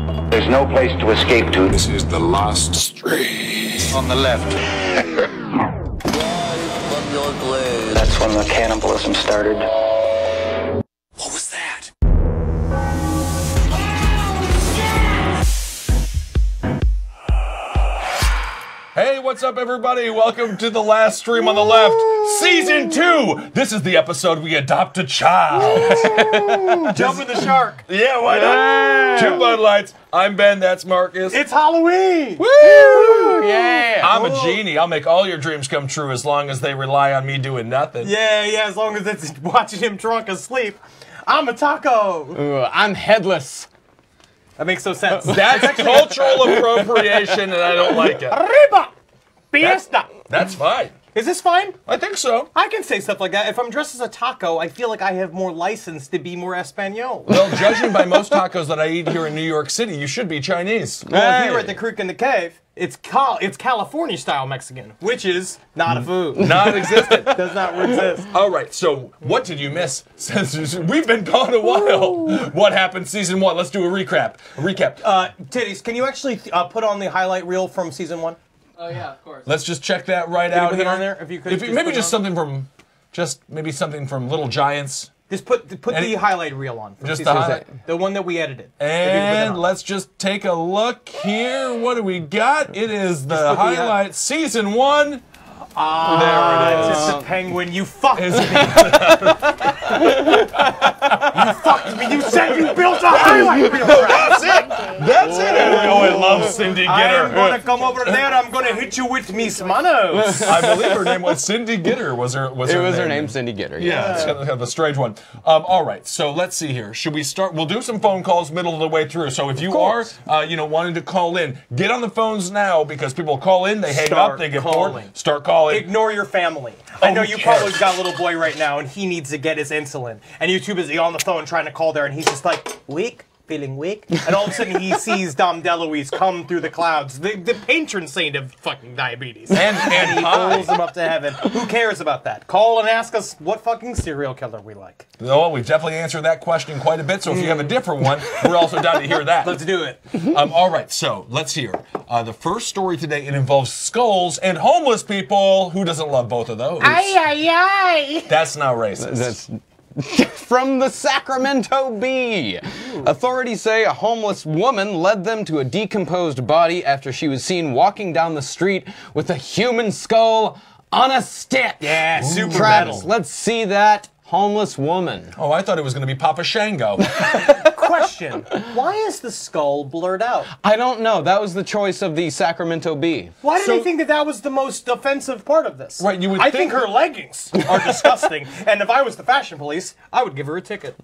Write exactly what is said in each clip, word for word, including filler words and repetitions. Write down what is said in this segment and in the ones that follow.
There's no place to escape to. This is the last stream. On the left. That's when the cannibalism started. What was that? Hey, what's up, everybody? Welcome to the last stream on the left, season two. This is the episode we adopt a child. Jumping the shark. Yeah, why not? Yeah. Two Bud Lights. I'm Ben. That's Marcus. It's Halloween. Woo! Yeah. I'm a genie. I'll make all your dreams come true as long as they rely on me doing nothing. Yeah, yeah. As long as it's watching him drunk asleep. I'm a taco. Ooh, I'm headless. That makes no sense. That's cultural appropriation, and I don't like it. Arriba! Fiesta! That's fine. Is this fine? I think so. I can say stuff like that. If I'm dressed as a taco, I feel like I have more license to be more Espanol. Well, judging by most tacos that I eat here in New York City, you should be Chinese. Well, Hey. here at the Creek in the Cave, it's cal it's California style Mexican, which is not a food. Non-existent. Does not exist. All right, so what did you miss since we've been gone a while? What happened season one? Let's do a recap. A recap. Uh, Titties, can you actually uh, put on the highlight reel from season one? Oh yeah, of course. Let's just check that right Can you out put it here. on there? If you could If just maybe put it just on. something from, just maybe something from Little Giants. Just put put Any- the highlight reel on. From Just season the one. highlight- The one that we edited. If you could put that And on. let's just take a look here. What do we got? It is the put the, uh, highlight season one. Ah, There it it's is. just a penguin. You fucked Is- me. You fucked me. You said you built a highlight reel. That's it. That's it. Oh, I love Cindy I am Gitter. gonna come over there. I'm gonna hit you with mis manos. I believe her name was Cindy Gitter. Was her? Was It her was her name? name, Cindy Gitter. Yeah, it's kind of, kind of a strange one. Um, all right, so let's see here. Should we start? We'll do some phone calls middle of the way through. So if you are, uh, you know, wanting to call in, get on the phones now because people call in, they hang Start up, they get calling. bored. Start calling. Ignore your family. I Oh, know who you cares? probably got a little boy right now and he needs to get his insulin. And you're too busy on the phone trying to call there and he's just like, weak? Feeling weak? And all of a sudden he sees Dom DeLuise come through the clouds, the, the patron saint of fucking diabetes. And- and he pie. pulls him up to heaven. Who cares about that? Call and ask us what fucking serial killer we like. Oh, we've definitely answered that question quite a bit. So if you have a different one, we're also down to hear that. Let's do it. Um, all right, so let's hear. Uh, the first story today, it involves skulls and homeless people. Who doesn't love both of those? Ay, ay, ay. That's not racist. That's from the Sacramento Bee. Authorities say a homeless woman led them to a decomposed body after she was seen walking down the street with a human skull on a stick. Yeah, super Travis, metal. let's see that homeless woman. Oh, I thought it was going to be Papa Shango. Question. Why is the skull blurred out? I don't know. That was the choice of the Sacramento Bee. Why did So- they think that that was the most offensive part of this? Right, you would I think- think her leggings are disgusting, and if I was the fashion police, I would give her a ticket.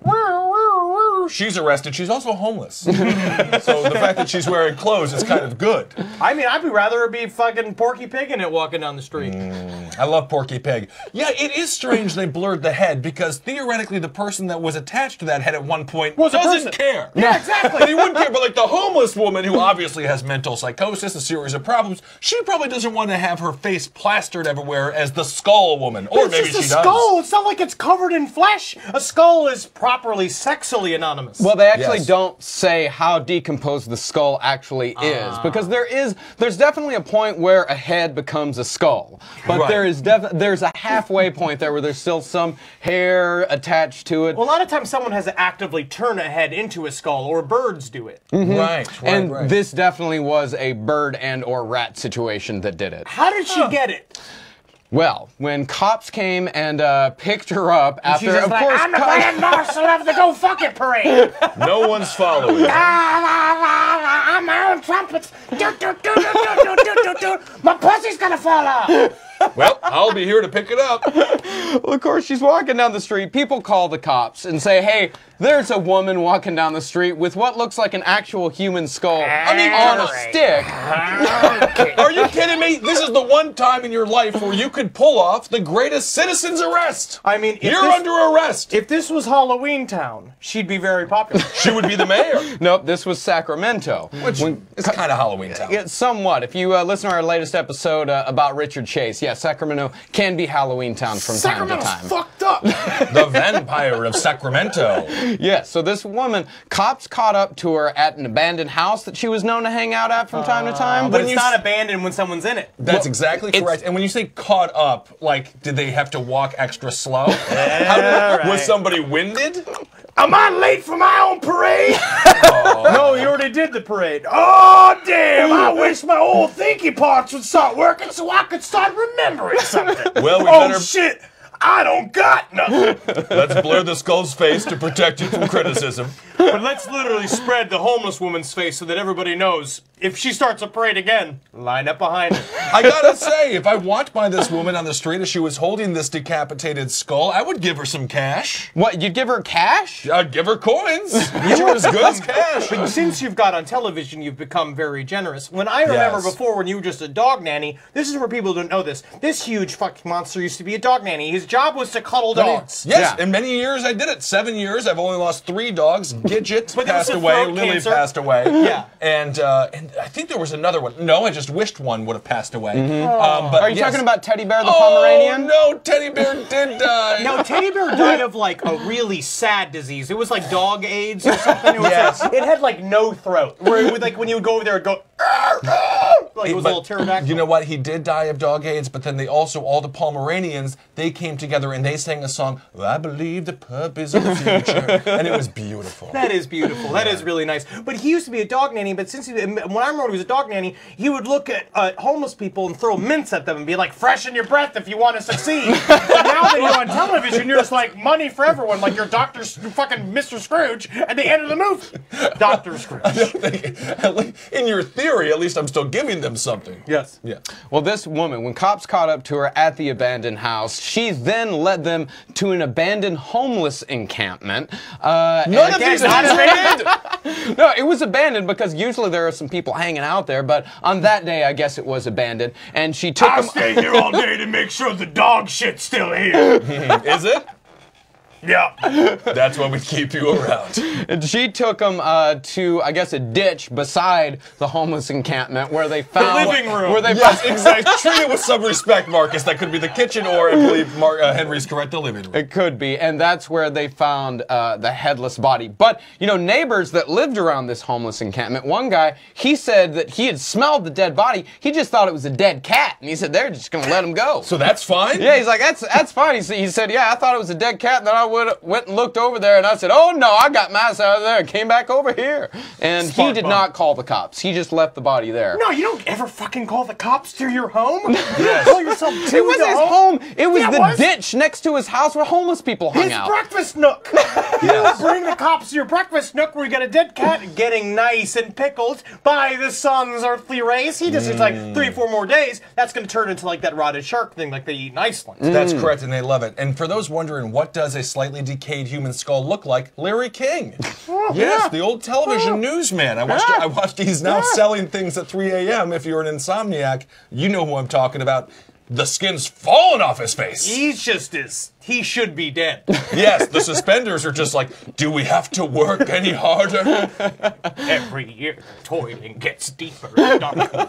She's arrested. She's also homeless. So the fact that she's wearing clothes is kind of good. I mean, I'd be rather be fucking Porky Pig in it walking down the street. I love Porky Pig. Yeah, it is strange they blurred the head because theoretically the person that was attached to that head at one point Was a doesn't person. care. Yeah, exactly. They wouldn't care, but like the homeless woman who obviously has mental psychosis, a series of problems, she probably doesn't want to have her face plastered everywhere as the skull woman. Or It's maybe just a she does. skull. It's not like it's covered in flesh. A skull is properly sexually anonymous. Well, they actually Yes. don't say how decomposed the skull actually is, because there is, there's definitely a point where a head becomes a skull, but Right. there is def- there's a halfway point there where there's still some hair attached to it. well, a lot of times someone has to actively turn a head into a skull, or birds do it. Right, right, and right. this definitely was a bird and or rat situation that did it. How did she get it? Well, when cops came and uh, picked her up after, She's just of like, course, I'm the co- grand marshal of the Go Fuck It parade. No one's following. I'm my own trumpets. Do, do, do, do, do, do, do, do. My pussy's gonna fall off. Well, I'll be here to pick it up. well, of course, she's walking down the street. People call the cops and say, "Hey, there's a woman walking down the street with what looks like an actual human skull I mean, on a great. stick." Are you kidding me? This is the one time in your life where you could pull off the greatest citizen's arrest. I mean, if You're this- under arrest. If this was Halloween Town, she'd be very popular. She would be the mayor. Nope, this was Sacramento. Which is kind of Halloween Town. Yeah, somewhat. If you uh, listen to our latest episode uh, about Richard Chase, yeah, Sacramento can be Halloween Town from time to time. Fucked up. The vampire of Sacramento. Yeah, so this woman, cops caught up to her at an abandoned house that she was known to hang out at from time to time. But it's not abandoned when someone's in it. That's Well, exactly it's- correct. And when you say caught up, like, did they have to walk extra slow? How did, right. Was somebody winded? Am I late for my own parade? No, you already did the parade. Oh, damn. I wish my old thinky parts would start working so I could start remembering something. Well, we oh, better... shit. I don't got nothing. Let's blur the skull's face to protect it from criticism. But let's literally spread the homeless woman's face so that everybody knows if she starts a parade again, line up behind her. I gotta say, if I walked by this woman on the street as she was holding this decapitated skull, I would give her some cash. What, you'd give her cash? I'd give her coins. Which are as good as cash. But since you've got on television, you've become very generous. When I remember Yes. before when you were just a dog nanny, this is where people don't know this. This huge fucking monster used to be a dog nanny. His job was to cuddle dogs. Yes, Yeah. in many years I did it. Seven years. I've only lost three dogs. Gidget But there was passed a away. throat Lily cancer. passed away. Yeah. And uh, and I think there was another one. No, I just wished one would have passed away. Mm-hmm. Um, but Are you yes. talking about Teddy Bear the Oh, Pomeranian? no, Teddy Bear did die. No, Teddy Bear died of like a really sad disease. It was like dog AIDS or something. It, was Yes. like, it had like no throat. Where it would, like when you would go over there, it'd go "Arr, arr," like it was a But little pterodactyl. you know what? He did die of dog AIDS, but then they also, all the Pomeranians, they came together and they sang a song, I believe the puppies of the future. And it was beautiful. That is beautiful. That is really nice. But he used to be a dog nanny, but since he, when I remember when he was a dog nanny, he would look at uh, homeless people and throw mints at them and be like, freshen your breath if you want to succeed. But now that you're on television, you're just like, money for everyone, like you're Doctor fucking Mister Scrooge at the end of the movie. Doctor Scrooge. In your theory, at least I'm still giving them something. Yes. Yeah. Well, this woman, when cops caught up to her at the abandoned house, she then led them to an abandoned homeless encampment. Uh, None and of again, these not abandoned. No, it was abandoned because usually there are some people hanging out there, but on that day, I guess it was abandoned. And she took I'll them. stay here all day to make sure the dog shit's still here. Is it? Yeah. That's why we keep you around. And she took them uh, to, I guess, a ditch beside the homeless encampment where they found living room. Where they Yes, exactly. Treat it with some respect, Marcus. That could be the kitchen, or I believe Mar uh, Henry's correct, the living room. It could be, and that's where they found uh, the headless body. But, you know, neighbors that lived around this homeless encampment, one guy, he said that he had smelled the dead body. He just thought it was a dead cat, and he said they're just going to let him go. So that's fine? Yeah, he's like, that's that's fine. He said, he said, yeah, I thought it was a dead cat, and then I would went and looked over there, and I said, oh, no, I got my ass out of there and came back over here. And he Smart did bum. not call the cops. He just left the body there. No, you don't ever fucking call the cops to your home. Yes. You call yourself to It was the his home. home. It was Yeah, it the was. ditch next to his house where homeless people hung His out. breakfast nook. You don't bring the cops to your breakfast nook where you got a dead cat getting nice and pickled by the sun's earthly rays. He just needs like three, four more days. That's going to turn into like that rotted shark thing like they eat in Iceland. That's correct, and they love it. And for those wondering, what does a slightly decayed human skull look like? Larry King. Yes, the old television newsman. I watched. I watched. He's now selling things at three A M If you're an insomniac, you know who I'm talking about. The skin's falling off his face. He's just as he should be dead. Yes, the suspenders are just like, do we have to work any harder? Every year, toiling gets deeper and darker.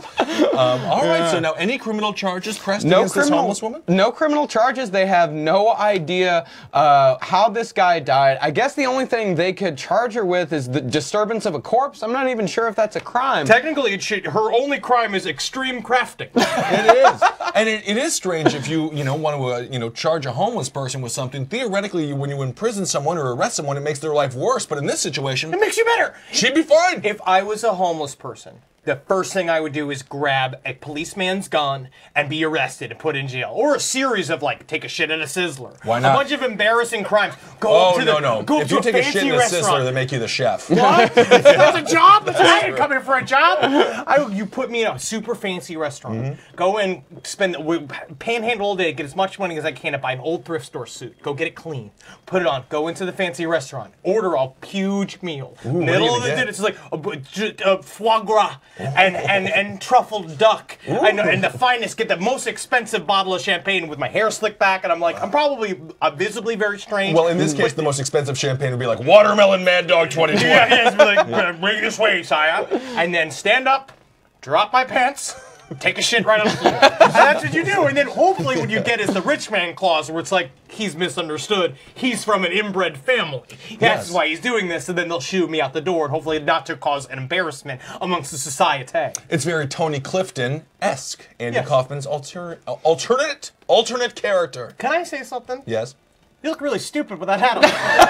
Um, all right, so now any criminal charges pressed No against this criminal, homeless woman? no criminal charges. They have no idea uh, how this guy died. I guess the only thing they could charge her with is the disturbance of a corpse. I'm not even sure if that's a crime. Technically, it should, her only crime is extreme crafting. It is, and it, it is strange if you you know want to uh, you know charge a homeless person with something. Theoretically, you, when you imprison someone or arrest someone, it makes their life worse. But in this situation, It makes you better. she'd be fine. If I was a homeless person, the first thing I would do is grab a policeman's gun and be arrested and put in jail. Or a series of, like, take a shit at a Sizzler. Why not? A bunch of embarrassing crimes. Go Oh up to no the, no! Go up If to you a take a fancy shit in a restaurant. Sizzler, they make you the chef. What? That's a job? That's, I ain't coming for a job. I, you put me in a super fancy restaurant. Mm-hmm. Go and spend, we- panhandle all day, get as much money as I can to buy an old thrift store suit. Go get it clean. Put it on. Go into the fancy restaurant. Order a huge meal. what are you Middle gonna of the get? dinner, it's like a, a, a foie gras. and, and, and truffled duck and, and the finest, get the most expensive bottle of champagne with my hair slicked back, and I'm like, I'm probably uh, visibly very strange. Well, in this case, the most expensive champagne would be like Watermelon Mad Dog twenty twenty. Yeah, yeah, it's like, yeah. Bring this way, sire. And then stand up, drop my pants, take a shit right on the floor. And that's what you do. And then hopefully what you get is the rich man clause, where it's like, he's misunderstood. He's from an inbred family. That's Yes. why he's doing this, and then they'll shoo me out the door, and hopefully not to cause an embarrassment amongst the society. It's very Tony Clifton-esque. Andy Yes. Kaufman's alter uh, alternate alternate character. Can I say something? Yes. You look really stupid with that hat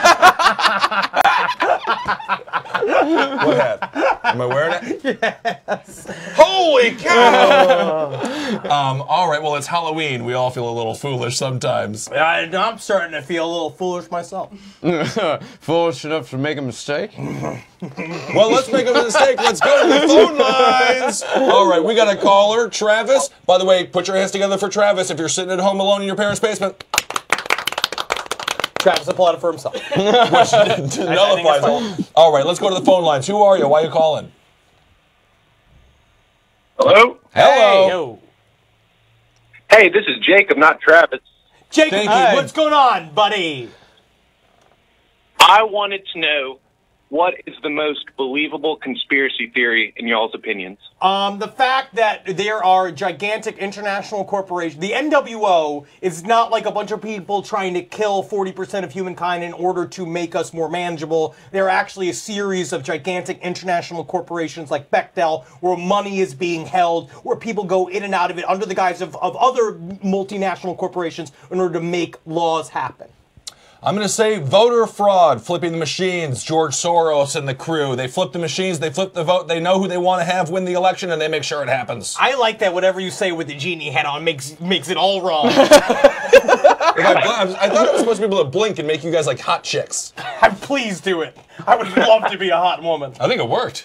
on. What hat? Am I wearing it? Yes. Holy cow! um, all right, well, it's Halloween. We all feel a little foolish sometimes. I, I'm starting to feel a little foolish myself. Foolish enough to make a mistake? Well, let's make a mistake. Let's go to the phone lines. All right, we got a caller, Travis. By the way, put your hands together for Travis if you're sitting at home alone in your parents' basement. Travis applauded for himself. Which nullifies all. All right, let's go to the phone lines. Who are you? Why are you calling? Hello? Hello. Yo. Hey, this is Jacob, not Travis. Jacob, Thank you. what's going on, buddy? I wanted to know, what is the most believable conspiracy theory in y'all's opinions? Um, the fact that there are gigantic international corporations. The N W O is not like a bunch of people trying to kill forty percent of humankind in order to make us more manageable. They're actually a series of gigantic international corporations like Bechtel, where money is being held, where people go in and out of it under the guise of, of other multinational corporations in order to make laws happen. I'm going to say voter fraud, flipping the machines, George Soros and the crew. They flip the machines, they flip the vote, they know who they want to have win the election, and they make sure it happens. I like that whatever you say with the genie hat on makes makes it all wrong. If I, bl- I thought it was supposed to be able to blink and make you guys like hot chicks. I'm pleased to it. I would love to be a hot woman. I think it worked.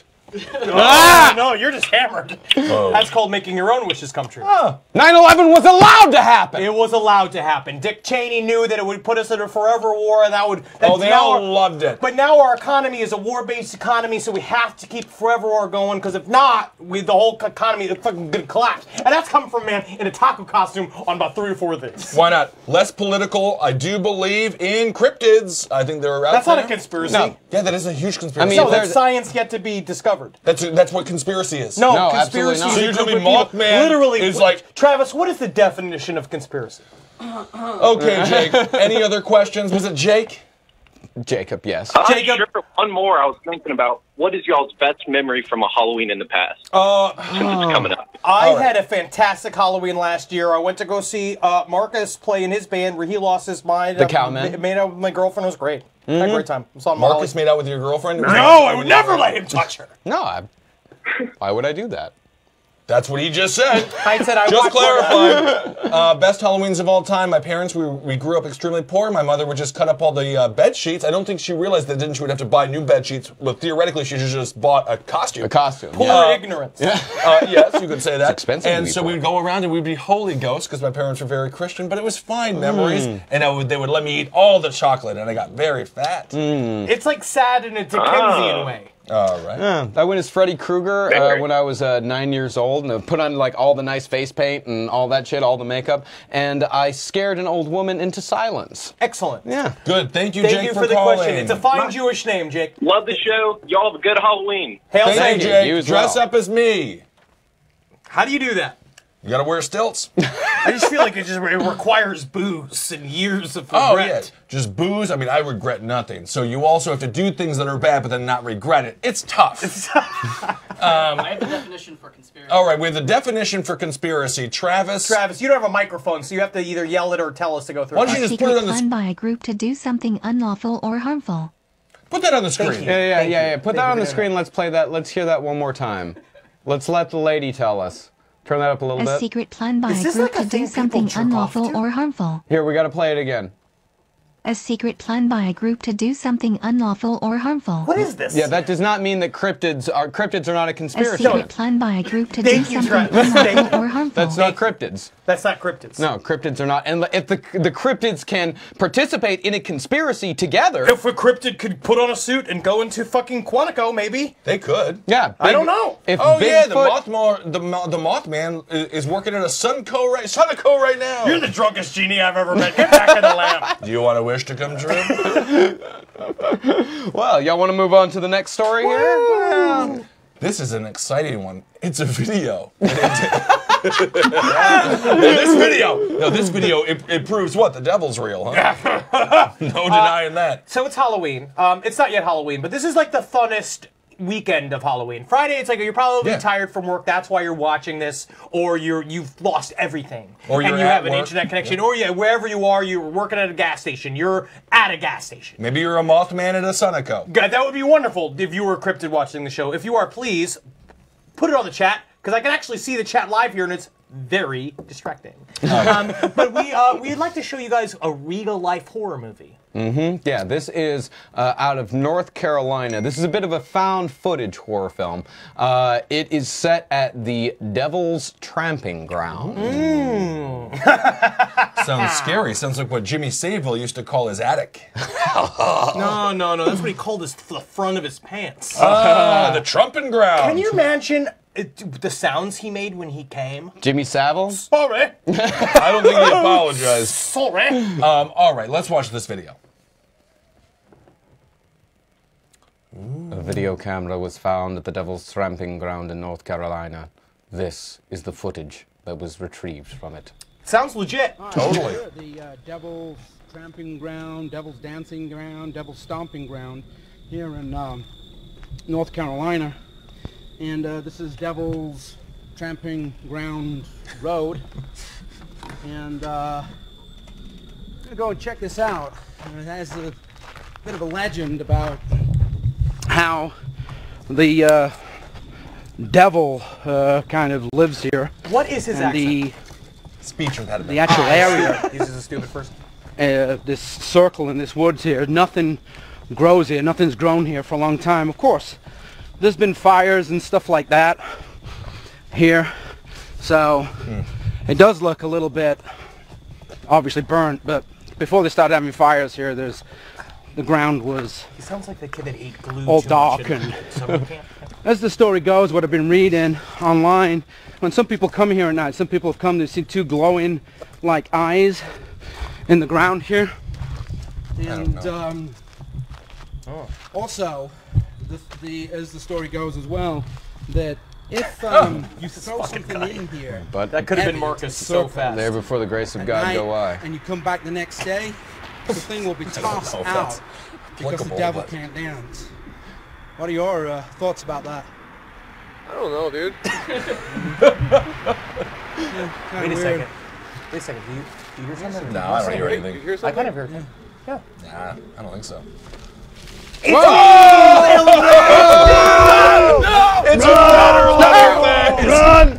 Ah! No, you're just hammered. Oh. That's called making your own wishes come true. nine eleven was allowed to happen! It was allowed to happen. Dick Cheney knew that it would put us in a forever war, and that would. That's Oh, they now all our- loved it. But now our economy is a war-based economy, so we have to keep forever war going. Because if not, we the whole economy is fucking gonna collapse. And that's coming from a man in a taco costume on about three or four of these. Why not? Less political. I do believe in cryptids. I think they're out That's there. not a conspiracy. No. Yeah, that is a huge conspiracy. I mean, No, if that's there's- science yet to be discovered. that's that's what conspiracy is. No, No, conspiracy. absolutely not. is So a you're telling group me of people- Mothman literally is wh- like- Travis, what is the definition of conspiracy? Okay, Jake. Any other questions? Was it Jake? Jacob, yes. Uh, Jacob- Sure, one more I was thinking about. What is y'all's best memory from a Halloween in the past? Uh, Since it's coming up. I All right. had a fantastic Halloween last year. I went to go see uh, Marcus play in his band where he lost his mind. The Uh, Cowmen. ma- Made out with my girlfriend. It was great. Had a great time. I saw Marcus Molly. made out with your girlfriend? No, I would never let him touch her. No, I, why would I do that? That's what he just said. I said I Just watched clarifying. Uh, best Halloweens of all time. My parents, we, we grew up extremely poor. My mother would just cut up all the uh, bed sheets. I don't think she realized that, didn't she, would have to buy new bed sheets. But theoretically, she should have just bought a costume. A costume. Poor yeah. ignorance. Uh, yes, you could say that. expensive to And be so poor. we'd go around and we'd be holy ghosts because my parents were very Christian, but it was fine memories. And I would, they would let me eat all the chocolate, and I got very fat. It's like sad in a Dickensian Oh. way. All right. Yeah, I went as Freddy Krueger uh, Very. when I was uh, nine years old, and I put on like all the nice face paint and all that shit, all the makeup, and I scared an old woman into silence. Excellent. Yeah. Good. Thank you, Thank Jake, you for, for the calling. question. It's a fine Jewish name, Jake. Love the show. Y'all have a good Halloween. Hail Thank Satan. you, you. Jake. You as Dress well. up as me. How do you do that? You gotta wear stilts. I just feel like it just it requires booze and years of Oh, regret. yeah. Just booze. I mean, I regret nothing. So you also have to do things that are bad, but then not regret it. It's tough. I have the definition for conspiracy. All right, we have the definition for conspiracy. Travis. Travis, you don't have a microphone, so you have to either yell it or tell us to go through Why it. don't you A just put it secret on the plan by a group to do something unlawful or harmful. put that on the screen. you. Yeah, yeah, Thank yeah, you. yeah. Put Thank that you on the for doing screen. Let's play that. Let's hear that one more time. Let's let the lady tell us. Turn that up a little A bit. secret plan by Is a this group like a to thing do something people jerk off unlawful to? or harmful. Here, we got to play it again. A secret plan by a group to do something unlawful or harmful. What is this? Yeah, that does not mean that cryptids are cryptids are not a A conspiracy. secret plan by a group to do Thank you, something Travis. Thank unlawful or harmful. That's not cryptids. That's not cryptids. No, cryptids are not. And if the the cryptids can participate in a conspiracy together, If a cryptid could put on a suit and go into fucking Quantico, maybe. They could. yeah, I big- don't know. If Oh yeah, the Bigfoot- Mothman, the, Mo- the Mothman i- is working at a Sunco right, Sunico right now. You're the drunkest genie I've ever met. Get back in the lamp. Do you want a wish to come true? Well, y'all want to move on to the next story here? Well, This is an exciting one. It's a video. Yeah, this video. No, this video. It, it proves what the devil's real, huh? No denying that. So it's Halloween. Um, it's not yet Halloween, but this is like the funnest weekend of Halloween. Friday, it's like you're probably Yeah. tired from work. That's why you're watching this, or you're you've lost everything, Or and you're you at have an work. internet connection, Yeah. or yeah, wherever you are, you're working at a gas station. You're at a gas station. Maybe you're a Mothman at a Sunico. God, that would be wonderful if you were cryptid watching the show. If you are, please put it on the chat, because I can actually see the chat live here, and it's very distracting. Um, but we uh, we'd like to show you guys a real life horror movie. Mm-hmm. Yeah, this is uh, out of North Carolina. This is a bit of a found footage horror film. Uh, it is set at the Devil's Tramping Ground. Sounds scary. Sounds like what Jimmy Savile used to call his attic. No, no, no. That's what he called his the front of his pants. Ah, the Trumping Ground. Can you imagine it, the sounds he made when he came? Jimmy Savile? Sorry, I don't think he apologized. sorry. Um, all right, let's watch this video. A video camera was found at the Devil's Tramping Ground in North Carolina. This is the footage that was retrieved from it. Sounds legit. Totally. The uh, Devil's Tramping Ground, Devil's Dancing Ground, Devil's Stomping Ground here in um, North Carolina. And uh, this is Devil's Tramping Ground Road. And uh, I'm going to go and check this out. And it has a bit of a legend about how the uh, devil uh, kind of lives here. What is his And accent? the, Speech or that. the actual area. He's just a stupid person. Uh, this circle in this woods here, nothing grows here, nothing's grown here for a long time. Of course, there's been fires and stuff like that here, so mm. it does look a little bit obviously burnt, but before they started having fires here, there's the ground was He sounds like the kid that ate glue. all too dark much and so we can't- as the story goes, what I've been reading online, when some people come here at night, some people have come to see two glowing like eyes in the ground here. And um, Oh. also, the, the as the story goes as well, that if um, you throw something in here, But That could have been Heavy, Marcus it's so circle. fast. there before the grace of at God night, go I. and you come back the next day, the thing will be tossed know if out that's because the applicable, devil but- can't dance. What are your uh, thoughts about that? I don't know, dude. Yeah, Wait a weird. second. Wait a second. Do you, do you hear something? No, I don't hear You anything. hear I something? kind of heard him. Yeah. Nah, I don't think so. It's a better Leatherface! Run!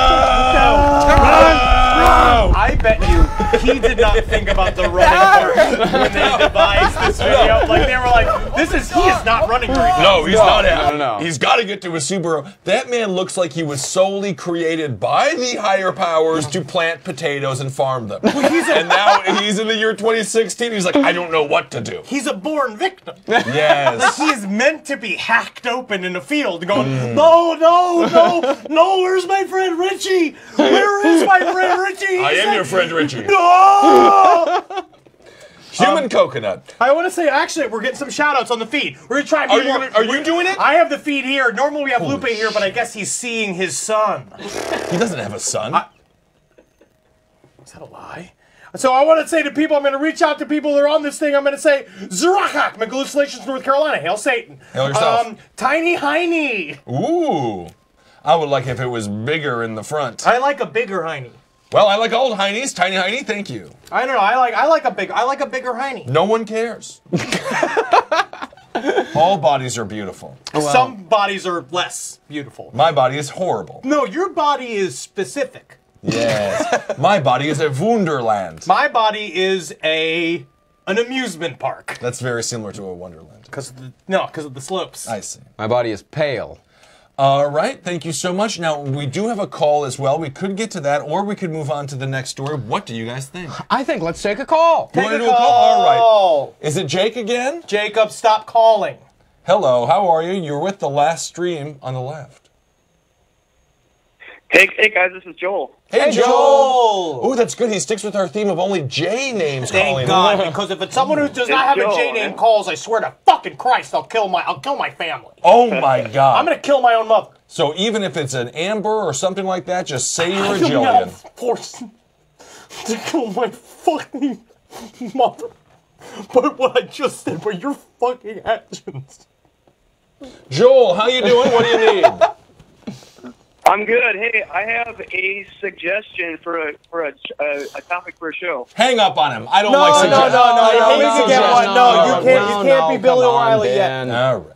I bet you he did not think about the running part when they devised this video. Like they were like, "This is he is not running very good." No, he's not out. no, no. He's got to get to a Subaru. That man looks like he was solely created by the higher powers to plant potatoes and farm them. And now he's in the year twenty sixteen. He's like, I don't know what to do. He's a born victim. Yes. He is meant to be hacked open in a field, going, "No, no, no, no! Where's my friend Richie? Where is my friend Richie?" I am your friend Richie. No! Human coconut. I want to say, actually, we're getting some shout-outs on the feed. We're gonna try. and be Are you more- gonna- are you doing it? I have the feed here. Normally we have Holy Lupe here, but I guess he's seeing his son. He doesn't have a son. Is that a lie? So I want to say to people, I'm going to reach out to people that are on this thing. I'm going to say, Zerachak, McGallucinations, North Carolina. Hail Satan. Hail yourself. Um, Tiny Heine. Ooh. I would like if it was bigger in the front. I like a bigger Heine. Well, I like old Heinies. Tiny Heine, thank you. I don't know. I like I like a big I like a bigger Heine. No one cares. All bodies are beautiful. Some bodies are less beautiful. My body is horrible. No, your body is specific. Yes. My body is a wunderland. My body is a an amusement park. That's very similar to a Wonderland. Because of the, no, because of the slopes. I see. My body is pale. All right, thank you so much. Now, we do have a call as well. We could get to that, or we could move on to the next story. What do you guys think? I think let's take a call. You Take wanna a do a call? All right. call. Is it Jake again? Jacob, stop calling. Hello, how are you? You're with the last stream on the left. Hey, hey guys, this is Joel. Hey, Joel. Oh, that's good. He sticks with our theme of only J names calling. Thank God, because if it's someone who does not have a Joel, J name man. calls, I swear to fucking Christ, I'll kill my I'll kill my family. Oh my God. I'm gonna kill my own mother. So even if it's an Amber or something like that, just say you're a I am Jillian. not forced to kill my fucking mother. But what I just said, but your fucking actions. Joel, how you doing? What do you need? I'm good. Hey, I have a suggestion for a for a, a, a topic for a show. Hang up on him. I don't No, like no, suggestions. no, no, I don't no, like we can get one. suggestions. No, you All can't- right. you can't be Billy come on, O'Reilly yet. Dan. All right.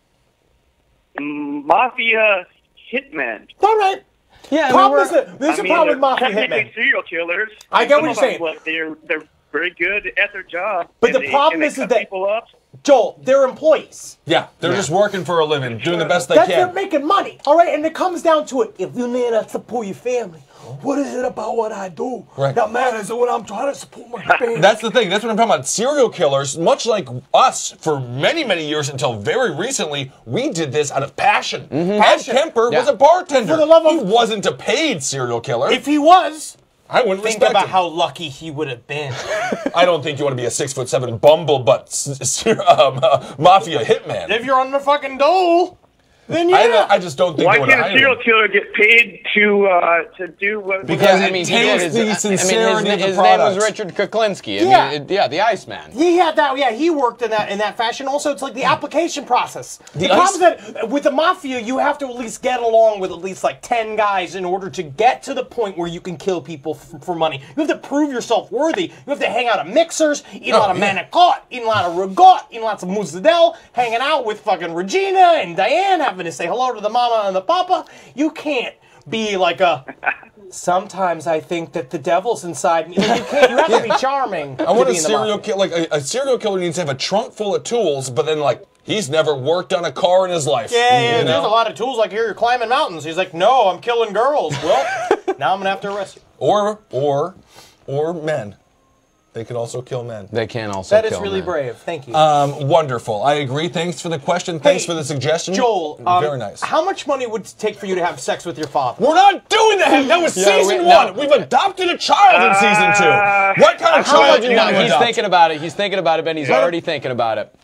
Mafia hitmen. All right. Yeah, I mean, Problem we're- is that there's I a mean, problem with they're mafia technically hitmen. serial killers. I get what Some you're of them, saying. but they're they're very good at their job. But and the they- problem and they is cut that- people up. Joel, they're employees. Yeah, they're just working for a living, doing the best they That's they're can. making money. All right, and it comes down to it. If you need to support your family, what is it about what I do Right. that matters when I'm trying to support my family? That's the thing. That's what I'm talking about. Serial killers, much like us, for many, many years until very recently, we did this out of passion. Ed Passion. Kemper Yeah. was a bartender. For the love of- he wasn't a paid serial killer. If he was, I wouldn't think respect about him. how lucky he would have been. I don't think you want to be a six foot seven bumblebutt s- s- um, uh, mafia hitman. If you're on the fucking dole, then yeah. I, I just don't think Why they would can't a hire serial him. killer get paid to uh, to do what? Because I it mean, he takes did his, the I mean, sincerity his, of the his name was product. Richard Kuklinski. I Yeah. mean, it, yeah, the Iceman. He had that, yeah, he worked in that in that fashion. Also, it's like the application process. The, The problem is that with the mafia, you have to at least get along with at least like ten guys in order to get to the point where you can kill people f- for money. You have to prove yourself worthy. You have to hang out at mixers, eat a Oh, lot of yeah. manicotti, eat a lot of regot, eat lots of mozzarella, hanging out with fucking Regina and Diane, having to say hello to the mama and the papa. You can't be like a... Sometimes I think that the devil's inside me. Like, you can't. You have to be charming. I want to a be in the serial mafia. killer. Like a, a serial killer needs to have a trunk full of tools, but then like he's never worked on a car in his life. Yeah, yeah, you there's know? a lot of tools. Like here, you're climbing mountains. He's like, no, I'm killing girls. Well, now I'm gonna have to arrest you. Or or or men. They could also kill men. They can also That is kill really men. brave. Thank you. Um, wonderful. I agree. Thanks for the question. Thanks Hey, for the suggestion. Joel, um, very nice. How much money would it take for you to have sex with your father? We're not doing that. That was Yeah, season we- one. no. We've adopted a child in season two. What kind of How child much? do you No, want to he's adopt? thinking about it. He's thinking about it, Ben. He's already thinking about it.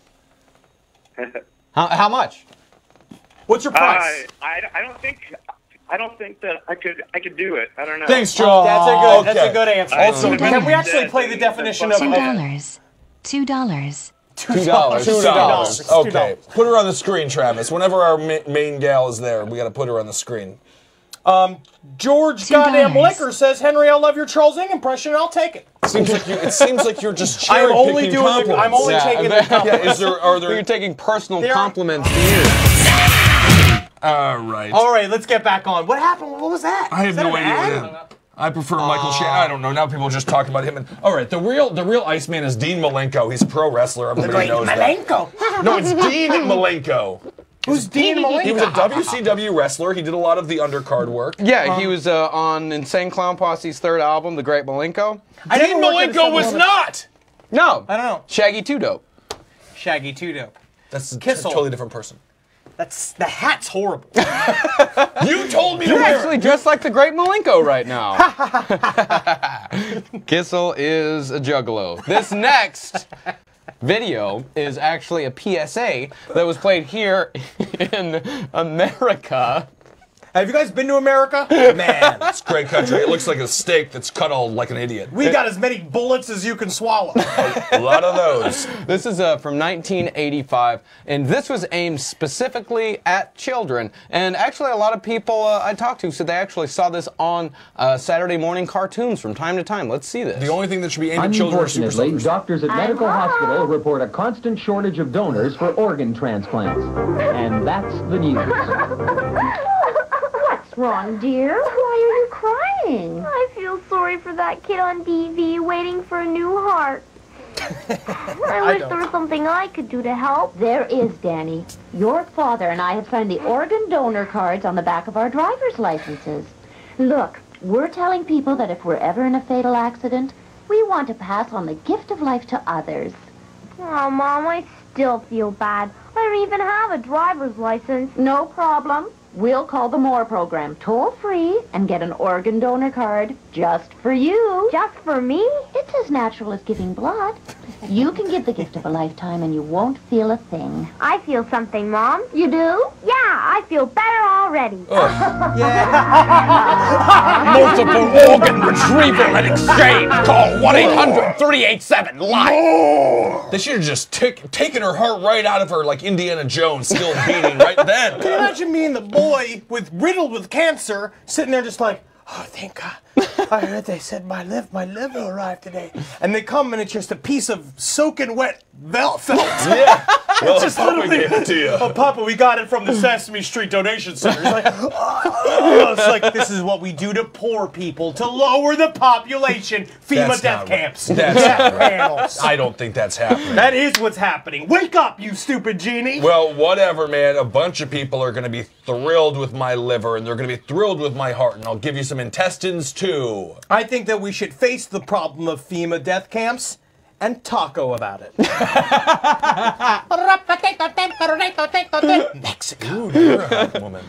How, how much? What's your Uh, price? I, I don't think I don't think that I could I could do it. I don't know. Thanks, Joel. That's a good. That's Okay. a good answer. Also, Can we actually play the definition of? Two of dollars. Two dollars. Two dollars. Two dollars. Two Okay. dollars. Put her on the screen, Travis. Whenever our ma- main gal is there, we got to put her on the screen. George Two goddamn dollars. Liquor says, Henry, I love your Charles Ing impression. I'll take it. Seems like you, it seems like you're just I am cherry only picking doing. The, compliments. I'm only Yeah, taking I the bet- compliments. Yeah, is there are You're there? taking personal There- compliments to you. All right. All right, let's get back on. What happened? What was that? I have Is that no an idea. ad? What that- I prefer Michael Shannon. I don't know. Now people just talk about him. And all right, the real the real Iceman is Dean Malenko. He's a pro wrestler. Everybody Great knows that. Malenko. No, it's Dean Malenko. Who's Dean Malenko? He was a W C W wrestler. He did a lot of the undercard work. Yeah, he was uh, on Insane Clown Posse's third album, The Great Malenko. I Dean never worked at Malenko was seven-Eleven. not. No, I don't know. Shaggy Two Dope. Shaggy Two Dope. That's a t- Kissel. totally different person. That's the hat's horrible. You told me to You're wear actually it. dressed like the Great Malenko right now. Kissel is a juggalo. This next video is actually a P S A that was played here in America. Have you guys been to America? Man, It's a great country. It looks like a steak that's cut all like an idiot. we got as many bullets as you can swallow. A lot of those. This is uh, from nineteen eighty-five, and this was aimed specifically at children. And actually, a lot of people uh, I talked to said they actually saw this on uh, Saturday morning cartoons from time to time. Let's see this. The only thing that should be aimed at children are super Unfortunately, soldiers. doctors at Medical Hospital report a constant shortage of donors for organ transplants. And that's the news. What's wrong, dear? Why are you crying? I feel sorry for that kid on T V waiting for a new heart. I wish there was something I could do to help. There is, Danny. Your father and I have signed the organ donor cards on the back of our driver's licenses. Look, we're telling people that if we're ever in a fatal accident, we want to pass on the gift of life to others. Oh, Mom, I still feel bad. I don't even have a driver's license. No problem. We'll call the MORE program toll-free and get an organ donor card just for you. Just for me? It's as natural as giving blood. You can give the gift of a lifetime and you won't feel a thing. I feel something, Mom. You do? Yeah, I feel better already. Multiple organ retrieval and exchange. Call one eight hundred three eight seven live. They should have just took taken her heart right out of her like Indiana Jones, still beating right then. Can you imagine me and the boy with riddled with cancer sitting there just like, oh, thank God. I heard they said my liver, my liver arrived today. And they come and it's just a piece of soaking wet vel- felt. Yeah. Well, it's just Papa literally, gave it to you. Oh, Papa, we got it from the Sesame Street Donation Center. It's like, oh, it's like, this is what we do to poor people to lower the population. FEMA That's death not camps. Right. That's Death not right. panels. I don't think that's happening. That is what's happening. Wake up, you stupid genie. Well, whatever, man. A bunch of people are going to be thrilled with my liver, and they're going to be thrilled with my heart, and I'll give you some intestines, too. I think that we should face the problem of FEMA death camps and taco about it. Mexico. Ooh, you're a hot woman.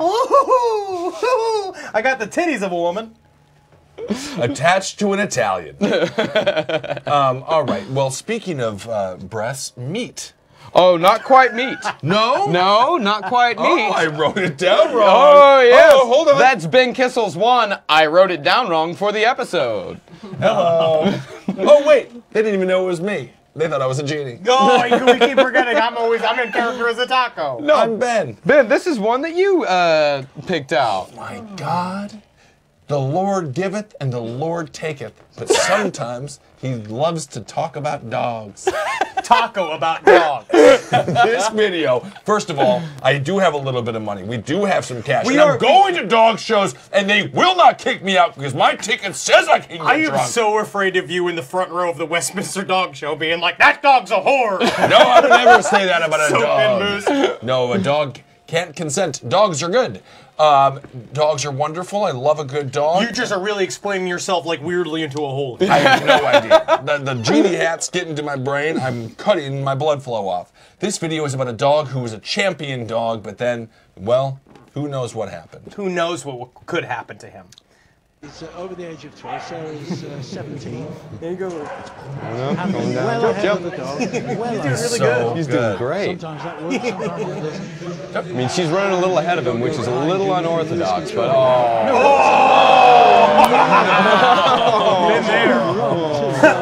I got the titties of a woman. Attached to an Italian. um, all right. Well, speaking of uh, breasts, meat. Oh, not quite meat. No? No, not quite meat. Oh, I wrote it down wrong. Oh, yes. Oh, hold on. That's Ben Kissel's one. I wrote it down wrong for the episode. Hello. Oh, wait. They didn't even know it was me. They thought I was a genie. Oh, we keep forgetting. I'm always, I'm in character as a taco. No, I'm Ben. Ben, this is one that you uh, picked out. Oh, my God. The Lord giveth and the Lord taketh, but sometimes he loves to talk about dogs. Taco about dogs. This video, first of all, I do have a little bit of money. We do have some cash. We and are I'm going to dog shows, and they will not kick me out because my ticket says I can get I am drunk. so afraid of you in the front row of the Westminster Dog Show being like, that dog's a whore. No, I would never say that about a So dog. Ben Moose. No, a dog can't consent. Dogs are good. Um, dogs are wonderful. I love a good dog. You just are really explaining yourself like weirdly into a hole. I have no idea. The, the genie hat's getting to my brain. I'm cutting my blood flow off. This video is about a dog who was a champion dog, but then, well, who knows what happened. Who knows what could happen to him. He's uh, over the age of twelve, so he's uh, seventeen. There you go. And going down. well Jump, ahead jump. of the dog. Well He's doing ahead. really So good. He's good. doing great. Sometimes that works, sometimes it doesn't. I mean, she's running a little ahead of him, which is a little unorthodox, but oh. Been there.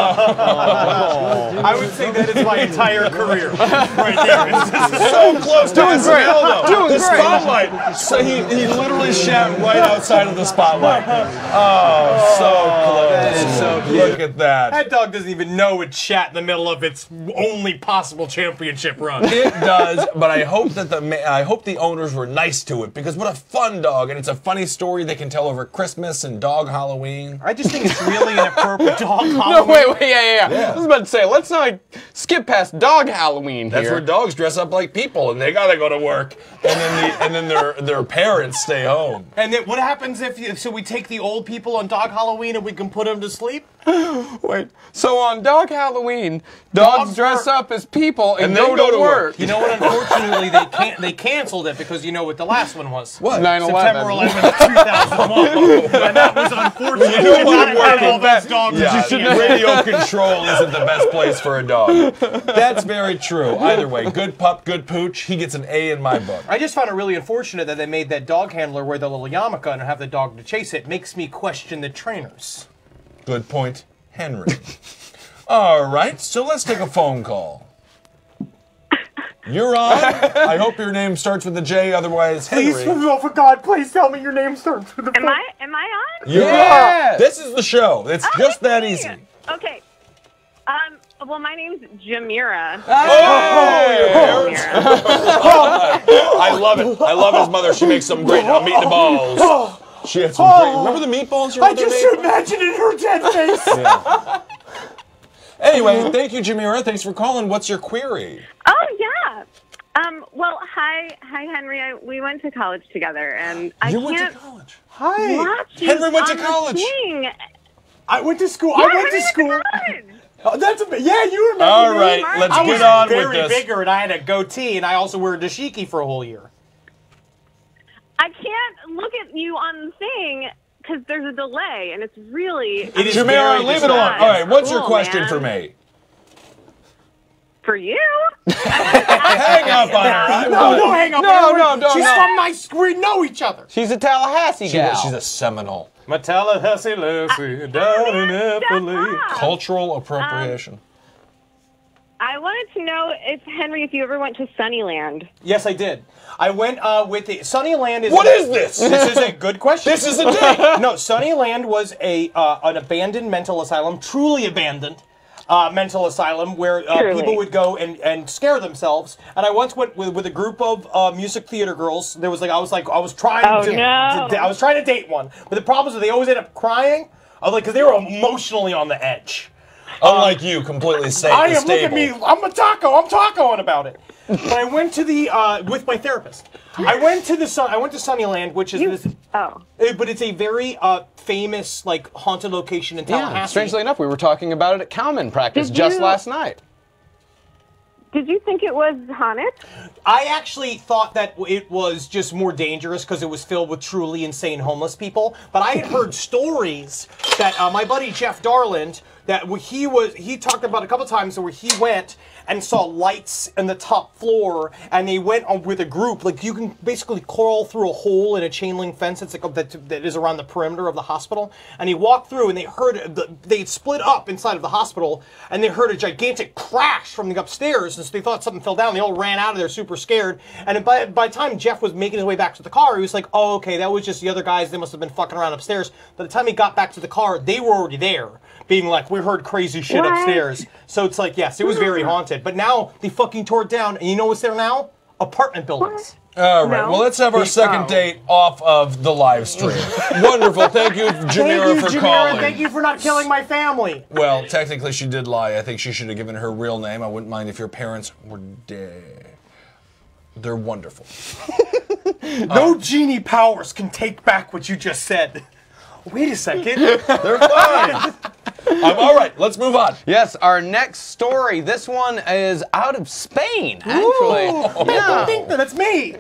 I would say that is my entire career. Right there. It's just So close to Doing his great. skill, though. Doing the great. spotlight. So he, he literally shot right outside of the spotlight. Oh, so close. That is so cute. Look at that. That dog doesn't even know it's shat in the middle of its only possible championship run. It does, but I hope that the ma- I hope the owners were nice to it because what a fun dog, and it's a funny story they can tell over Christmas and dog Halloween. I just think it's really inappropriate dog Halloween. No, wait, wait, yeah, yeah, yeah. Yeah. I was about to say, let's not skip past dog Halloween That's here. where dogs dress up like people, and they gotta go to work, and then the, and then their their parents stay home. And then what happens if, you, so we take the old people on dog Halloween and we can put them to sleep? Wait, so on dog Halloween, dogs, Dogs dress are- up as people and, And go, then go to to work. work. You know what? Unfortunately, they can't. They canceled it because you know what the last one was. What? nine September eleven. eleventh, two thousand one. And that was unfortunate. You know You what gotta have work all those dogs. Yeah, that you can't- radio control isn't the best place for a dog. That's very true. Either way, good pup, good pooch. He gets an A in my book. I just found it really unfortunate that they made that dog handler wear the little yarmulke and have the dog to chase it. Makes me question the trainers. Good point, Henry. All right, so let's take a phone call. You're on. I hope your name starts with a J, otherwise Henry. Please, oh, for God, please tell me your name starts with a. Am I am I on? You're Yeah. on. This is the show. It's Oh, just that it's easy. me. Okay. Um. Well, my name's Jamira. Oh, your parents. Jamira. I love it. I love his mother. She makes some great uh, meatballs. She had some great. Remember the meatballs your I mother just made? imagined in her dead face. Yeah. Anyway, thank you, Jamira. Thanks for calling. What's your query? Oh yeah. Um, well, hi, hi, Henry. I, we went to college together, and I You can't went to college? Hi. watch you Henry went to on the college. swing. I went to school. Yeah, I went Henry to school. went to college. Oh, that's a, yeah, you remember All me. right, let's I get was on with very this. bigger, and I had a goatee, and I also wore a dashiki for a whole year. I can't look at you on the thing because there's a delay, and it's really. It is Jamira, very leave it alone. distracting. All right, what's your Cool, question man. for me? For you? Hang up on her. I'm No, not- no, hang on. No, no, no, She's no. from my school. We know each other. She's a Tallahassee She- gal. she's a Seminole. My Tallahassee lassie down in Eppley. Cultural appropriation. I wanted to know if Henry, if you ever went to Sunnyland. Yes, I did. I went uh, with the Sunnyland. Is What a, is this? This is a good question. This is a date. No, Sunnyland was a uh, an abandoned mental asylum, truly abandoned uh, mental asylum, where uh, Truly. people would go and, and scare themselves. And I once went with, with a group of uh, music theater girls. There was like I was like I was trying Oh, to, no. to I was trying to date one, but the problem is they always end up crying. I was like, because they were emotionally on the edge. Unlike you, completely safe I and am. Look at stable. me. I'm a taco. I'm tacoing about it. But I went to the uh, with my therapist. I went to the sun. I went to Sunnyland, which is You- this. Oh. uh, But it's a very uh, famous, like haunted location in Tallahassee. Yeah, strangely enough, we were talking about it at Cowman practice Did just you- last night. Did you think it was haunted? I actually thought that it was just more dangerous because it was filled with truly insane homeless people. But I had heard stories that uh, my buddy Jeff Darland, that he was he talked about a couple times where he went and saw lights in the top floor, and they went on with a group. Like you can basically crawl through a hole in a chain link fence that's like that, that is around the perimeter of the hospital. And he walked through, and they heard the, they split up inside of the hospital, and they heard a gigantic crash from the upstairs, and so they thought something fell down. They all ran out of there, super scared. And by by the time Jeff was making his way back to the car, he was like, "Oh, okay, that was just the other guys. They must have been fucking around upstairs." By the time he got back to the car, they were already there, being like, "We heard crazy shit What? upstairs." So it's like, yes, it was very haunted. But now they fucking tore it down, and you know what's there now? Apartment buildings. All right, No. well, let's have our second Oh. date off of the live stream. Wonderful. Thank you, Jamira, Thank you, for Jamira. calling. Thank you for not killing my family. Well, technically, she did lie. I think she should have given her real name. I wouldn't mind if your parents were dead. They're wonderful. No genie powers can take back what you just said. Wait a second. They're fine. Um, all right, let's move on. Yes, our next story. This one is out of Spain, actually. Ooh. Yeah. That's me.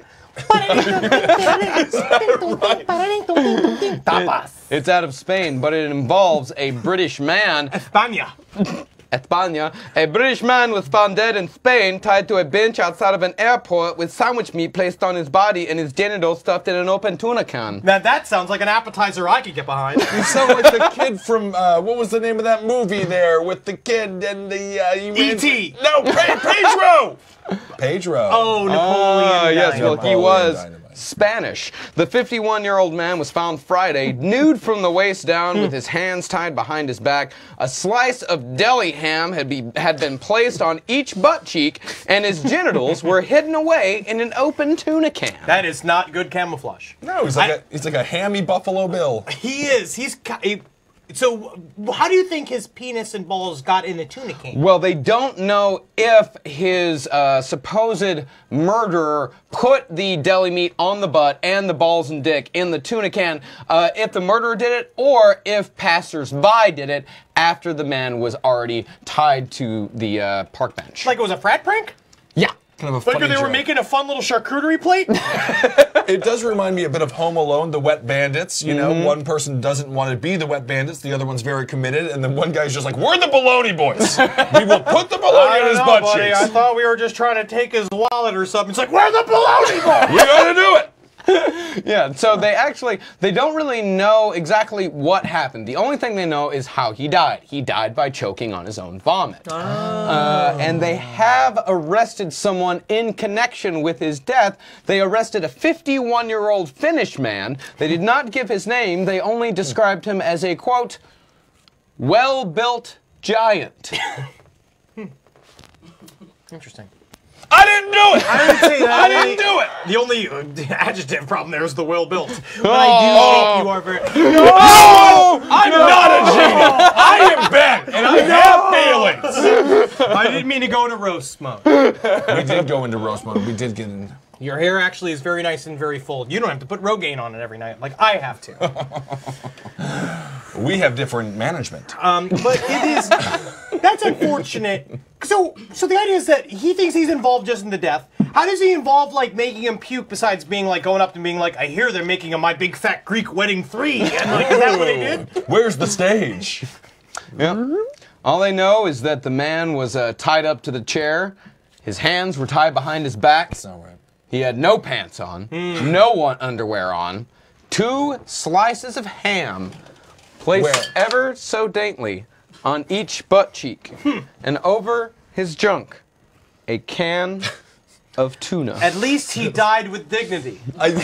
Tapas. It's out of Spain, but it involves a British man. España. España. A British man was found dead in Spain, tied to a bench outside of an airport with sandwich meat placed on his body and his genitals stuffed in an open tuna can. Now that sounds like an appetizer I could get behind. You sound like the kid from, uh, what was the name of that movie there with the kid and the... Uh, E T No, Pe- Pedro! Pedro. Oh, Napoleon. Ah, yes, well, he Napoleon was Dynamite. Spanish. The fifty-one-year-old man was found Friday, nude from the waist down, with his hands tied behind his back. A slice of deli ham had, be, had been placed on each butt cheek, and his genitals were hidden away in an open tuna can. That is not good camouflage. No, he's like, I- a, he's like a hammy Buffalo Bill. He is. He's. ki- he- So, how do you think his penis and balls got in the tuna can? Well, they don't know if his uh, supposed murderer put the deli meat on the butt and the balls and dick in the tuna can, uh, if the murderer did it, or if passers-by did it after the man was already tied to the uh, park bench. Like it was a frat prank? Yeah. Kind of a Like funny they were joke. making a fun little charcuterie plate? It does remind me a bit of Home Alone, the Wet Bandits. You know, one person doesn't want to be the Wet Bandits, the other one's very committed, and then one guy's just like, "We're the baloney boys. We will put the I baloney in don't his know, butt buddy. cheeks. I thought we were just trying to take his wallet or something. It's like, we're the baloney boys! We gotta do it." Yeah, so they actually, they don't really know exactly what happened. The only thing they know is how he died. He died by choking on his own vomit. Oh. Uh, and they have arrested someone in connection with his death. They arrested a fifty-one-year-old Finnish man. They did not give his name. They only described him as a, quote, well-built giant. Interesting. I didn't do it! I would say that. I didn't do it! The only uh, adjective problem there is the well built. But Oh. I do think you are very. No! I'm not a genie! I am Ben, and I have feelings! I didn't mean to go into roast mode. We did go into roast mode. We did get in. Your hair actually is very nice and very full. You don't have to put Rogaine on it every night like I have to. We have different management. Um, but it is. That's unfortunate. So, so the idea is that he thinks he's involved just in the death. How does he involve like making him puke besides being like going up and being like, I hear they're making a My Big Fat Greek Wedding three, and like, is that what they did? Where's the stage? Yep. All they know is that the man was uh, tied up to the chair. His hands were tied behind his back. That's not right. He had no pants on, Mm. no one underwear on, two slices of ham placed Where? ever so daintily on each butt cheek, and over his junk, a can of tuna. At least he died with dignity.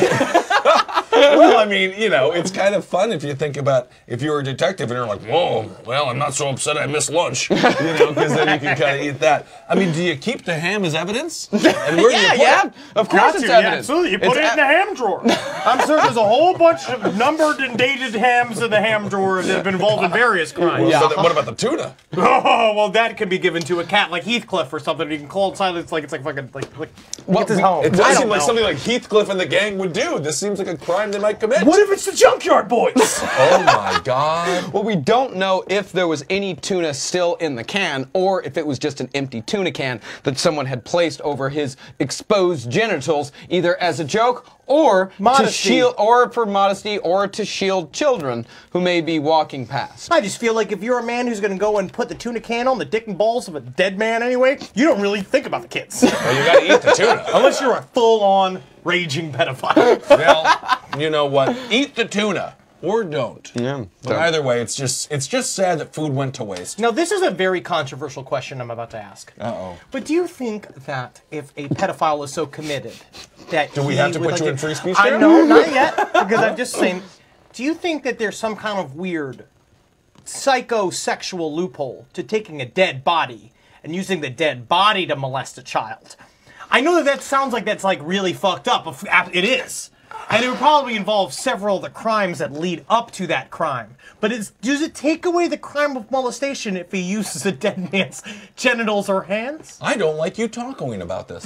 I, well, I mean, you know, it's kind of fun if you think about if you're a detective and you're like, whoa, well, I'm not so upset I missed lunch, you know, because then you can kind of eat that. I mean, do you keep the ham as evidence? And where do you yeah, put yeah, it? of course Got it's to, yeah, evidence. absolutely. You put It's it in the ham drawer. I'm certain there's a whole bunch of numbered and dated hams in the ham drawer that have been involved in various crimes. Well, Yeah. but what about the tuna? Oh, well, that can be given to a cat like Heathcliff or something. You can call it silence like it's like fucking like like. Well, it's his we- home. It I does don't seem like know. something like Heathcliff and the gang would do. This seems like a crime they might commit. What if it's the Junkyard Boys? Oh my God. Well, we don't know if there was any tuna still in the can, or if it was just an empty tuna can that someone had placed over his exposed genitals, either as a joke or Modesty. to shield, or for modesty, or to shield children who may be walking past. I just feel like if you're a man who's going to go and put the tuna can on the dick and balls of a dead man anyway, you don't really think about the kids. Well, you gotta eat the tuna. Unless you're a full-on raging pedophile. Well, you know what? Eat the tuna. Or don't. Yeah. But either way, it's just it's just sad that food went to waste. Now, this is a very controversial question I'm about to ask. Uh-oh. But do you think that if a pedophile is so committed that Do we he have to would put you like in free speech I there? know, not yet, because I'm just saying, do you think that there's some kind of weird psychosexual loophole to taking a dead body and using the dead body to molest a child? I know that that sounds like that's like really fucked up. It is. And it would probably involve several of the crimes that lead up to that crime. But it's, does it take away the crime of molestation if he uses a dead man's genitals or hands? I don't like you talking about this.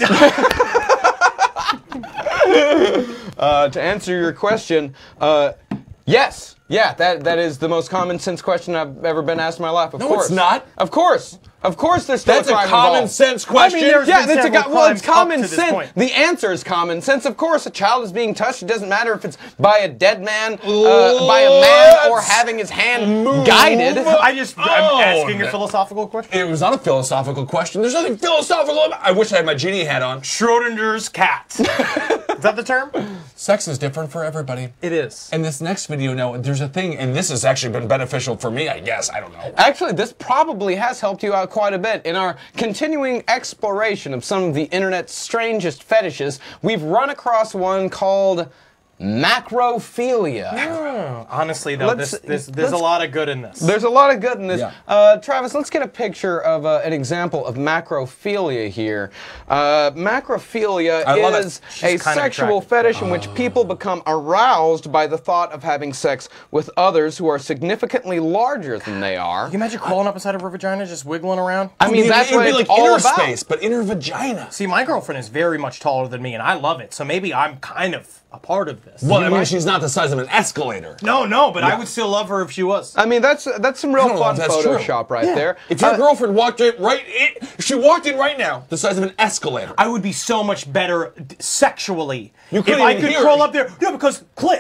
Uh, to answer your question, uh, yes. Yeah, that that is the most common sense question I've ever been asked in my life. Of No, course. it's not. Of course. Of course there's still That's a a crime common involved. sense question. I mean, there's Yeah, been that's a several co- well, it's crimes up common to this sense. point. The answer is common sense. Of course, a child is being touched. It doesn't matter if it's by a dead man, uh, by a man, or Let's having his hand move guided. I just, Oh, I'm asking a that- philosophical question. It was not a philosophical question. There's nothing philosophical about it. I wish I had my genie hat on. Schrodinger's cat. Is that the term? Sex is different for everybody. It is. And this next video, now, there's a thing, and this has actually been beneficial for me, I guess. I don't know. Actually, this probably has helped you out quite a bit. In our continuing exploration of some of the internet's strangest fetishes, we've run across one called macrophilia. Oh, honestly, though, Let's- this, this, there's a let's- lot of good in this. There's a lot of good in this. Yeah. Uh, Travis, let's get a picture of uh, an example of macrophilia here. Uh, macrophilia I love it. is She's a kinda sexual attractive. fetish in which people become aroused by the thought of having sex with others who are significantly larger than they are. Can you imagine crawling up inside of her vagina, just wiggling around? I mean, It'd that's be- what it'd it's be like all inner about. space, but inner vagina. See, my girlfriend is very much taller than me, and I love it. So maybe I'm kind of a part of this. Well, I mean, she's not the size of an escalator. No, no, but I would still love her if she was. I mean, that's that's some I real don't know fun if that's true. Photoshop right Yeah. there. If your Uh, girlfriend walked in right in, if she walked in right now, the size of an escalator. I would be so much better d- sexually You if couldn't I even could hear crawl it. up there. No, because clit.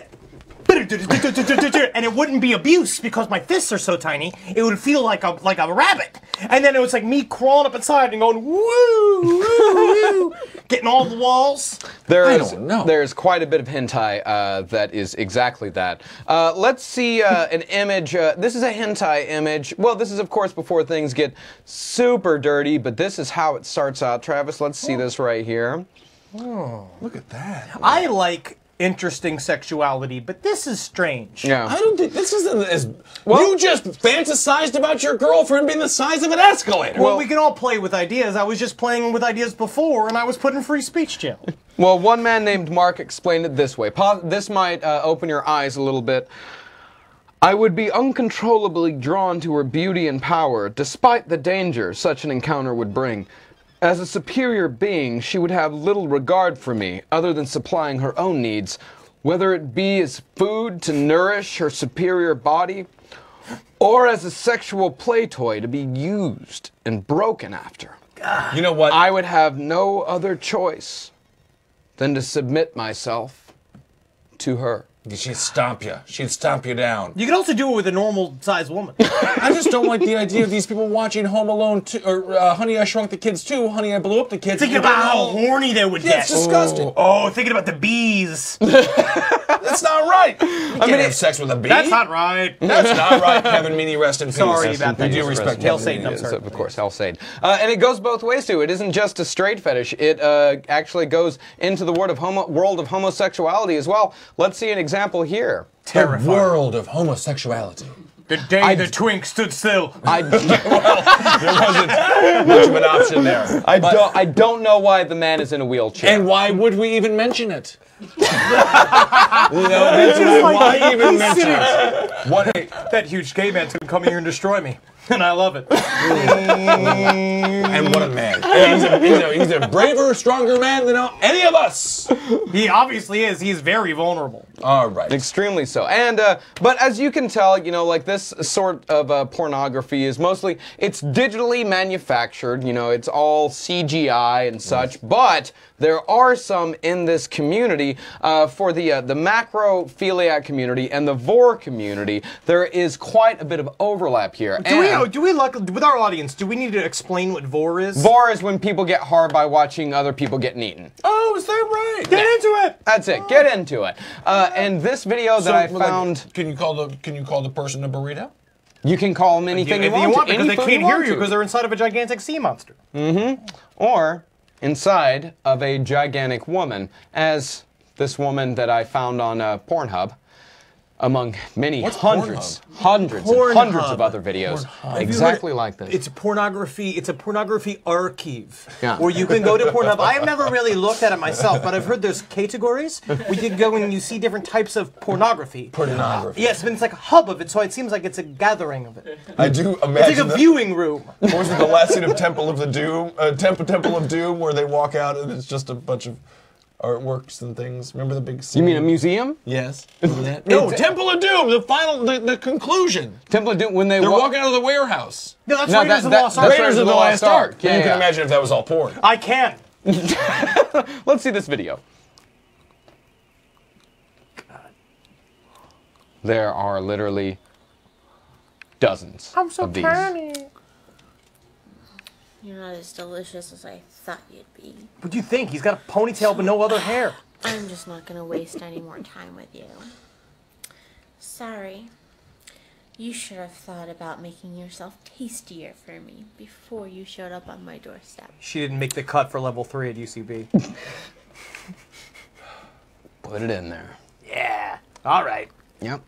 And it wouldn't be abuse because my fists are so tiny. It would feel like a like a rabbit. And then it was like me crawling up inside and going woo, woo, woo, getting all the walls. There I is don't know. there's quite a bit of hentai uh, that is exactly that. Uh, let's see uh, an image. Uh, this is a hentai image. Well, this is of course before things get super dirty, but this is how it starts out. Travis, let's see this right here. Oh, look at that. I like interesting sexuality, but this is strange. Yeah. I don't think this isn't as. Well, you just fantasized about your girlfriend being the size of an escalator. Well, we can all play with ideas. I was just playing with ideas before, and I was put in free speech jail. Well, one man named Mark explained it this way. Po this might uh, open your eyes a little bit. I would be uncontrollably drawn to her beauty and power, despite the danger such an encounter would bring. As a superior being, she would have little regard for me, other than supplying her own needs, whether it be as food to nourish her superior body, or as a sexual play toy to be used and broken after. You know what? I would have no other choice than to submit myself to her. She'd stomp you. She'd stomp you down. You can also do it with a normal-sized woman. I just don't like the idea of these people watching Home Alone two, or uh, Honey, I Shrunk the Kids two, Honey, I Blew Up the Kids. Thinking about how horny they would yeah, get. it's disgusting. Oh, oh, thinking about the bees. That's not right. You I mean, have sex with a bee. That's not right. That's not right. Kevin Meaney, rest in peace. Sorry about that. We do respect Hail Kevin Satan, Meaney. I'm sorry. Of course, Hail Satan. Uh, and it goes both ways, too. It isn't just a straight fetish. It uh, actually goes into the world of, homo world of homosexuality as well. Let's see an example here. The world of homosexuality. The day I, the twink stood still. I, well, there wasn't much of an option there. I don't, I don't know why the man is in a wheelchair. And why would we even mention it? you know, that's why, like, why even mention it? What? That huge gay man's gonna come here and destroy me. And I love it. And what a man. He's a, he's, a, he's a braver, stronger man than any of us. He obviously is. He's very vulnerable. All right. Extremely so. And, uh, but as you can tell, you know, like this sort of uh, pornography is mostly, it's digitally manufactured, you know, it's all C G I and such, but there are some in this community, uh, for the, uh, the macrophiliac community and the vor community, there is quite a bit of overlap here. Do we, do we, like, with our audience, do we need to explain what vor is? Vor is when people get hard by watching other people getting eaten. Oh, is that right? Get yeah. into it! That's it, get into it. Uh, and this video that so, I like, found... can you call the, can you call the person a burrito? You can call them anything you, you, you, you want, want to. because they can't you hear you to. because they're inside of a gigantic sea monster. Mm-hmm. Or inside of a gigantic woman, as this woman that I found on uh, Pornhub, among many What's hundreds, Pornhub? hundreds Pornhub. and hundreds of other videos, Pornhub. exactly like this. It's a pornography. It's a pornography archive Yeah. where you can go to Pornhub. I've never really looked at it myself, but I've heard there's categories where you can go and you see different types of pornography. Pornography. Yes, but it's like a hub of it, so it seems like it's a gathering of it. I do imagine. It's like a the, viewing room. Was it the last scene of Temple of the Doom? Uh, Temple Temple of Doom, where they walk out and it's just a bunch of artworks and things. Remember the big scene? You mean a museum? Yes. Remember that? No, It's- Temple of Doom. The final, the, the conclusion. Temple of Doom, when they They're wa- walking out of the warehouse. No, that's No, Raiders that- of that- the Lost that's Ark. Raiders of the Last Ark. Yeah, you can yeah. imagine if that was all porn. I can. Let's see this video. There are literally dozens I'm so of these. tiny. You're not as delicious as I thought you'd be. What do you think? He's got a ponytail but no other hair. I'm just not gonna waste any more time with you. Sorry. You should have thought about making yourself tastier for me before you showed up on my doorstep. She didn't make the cut for level three at U C B. Put it in there. Yeah. All right. Yep.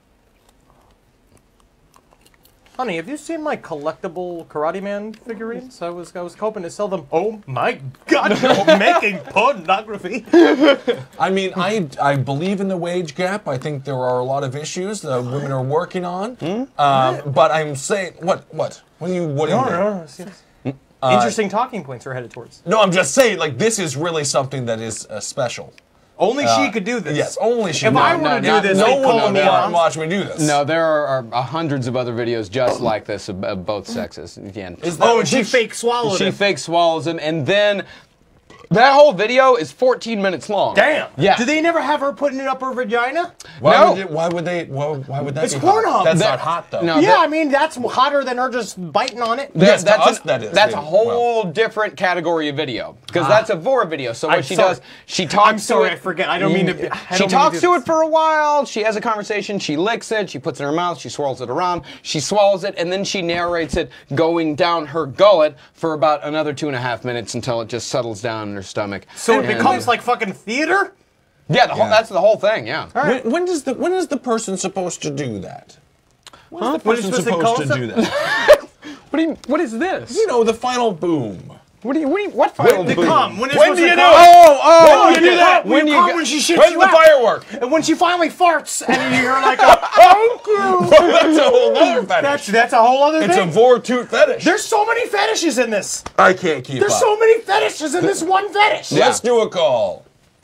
Honey, have you seen my collectible Karate Man figurines? I was I was hoping to sell them. Oh my God! You're making pornography. I mean, I I believe in the wage gap. I think there are a lot of issues that women are working on. Hmm? Um, but I'm saying, what what what do you what do you No, mean? no, no, yes. Uh, Interesting talking points we're headed towards. No, I'm just saying, like, this is really something that is uh, special. Only Uh, she could do this. Yes, only she. If could. I were to do no, this, no they'd one call will me want out. to watch me do this. No, there are, are uh, hundreds of other videos just like this of, of both sexes. Again. Is that Oh, what and she fake swallowed She it. fake swallows him, and then that whole video is fourteen minutes long. Damn. Yeah. Do they never have her putting it up her vagina? Why No. would it, why would they? Why, why would that It's be hot? Pornhub. That's That- not hot though. No. Yeah, that- I mean that's hotter than her just biting on it. Yes, to that's us an- that is. That's Yeah, a whole well. different category of video because Ah. that's a vor video. So what I'm she sorry. does, she talks. I'm sorry, to it, I forget. I don't mean to- I she don't mean to talks do to this. it for a while. She has a conversation. She licks it. She puts it in her mouth. She swirls it around. She swallows it, and then she narrates it going down her gullet for about another two and a half minutes until it just settles down in her stomach. So it And- becomes like fucking theater? Yeah, the whole, Yeah. that's the whole thing. Yeah. When, when does the when is the person supposed to do that? When is Huh? the person What is supposed supposed to to- do that? What do you? What is this? You know, the final boom. What do you? What, do you, what final When, boom? the cum. When, When do you do it? Oh, oh! When do you do that? When, you you come go- when she shits When's you the out. firework? And when she finally farts, and you're like, a, thank you. That's a whole other fetish. That's that's a whole other it's thing. a vortoot fetish. There's so many fetishes in this. I can't keep There's up. so many fetishes in this one fetish. Yeah. Let's do a call.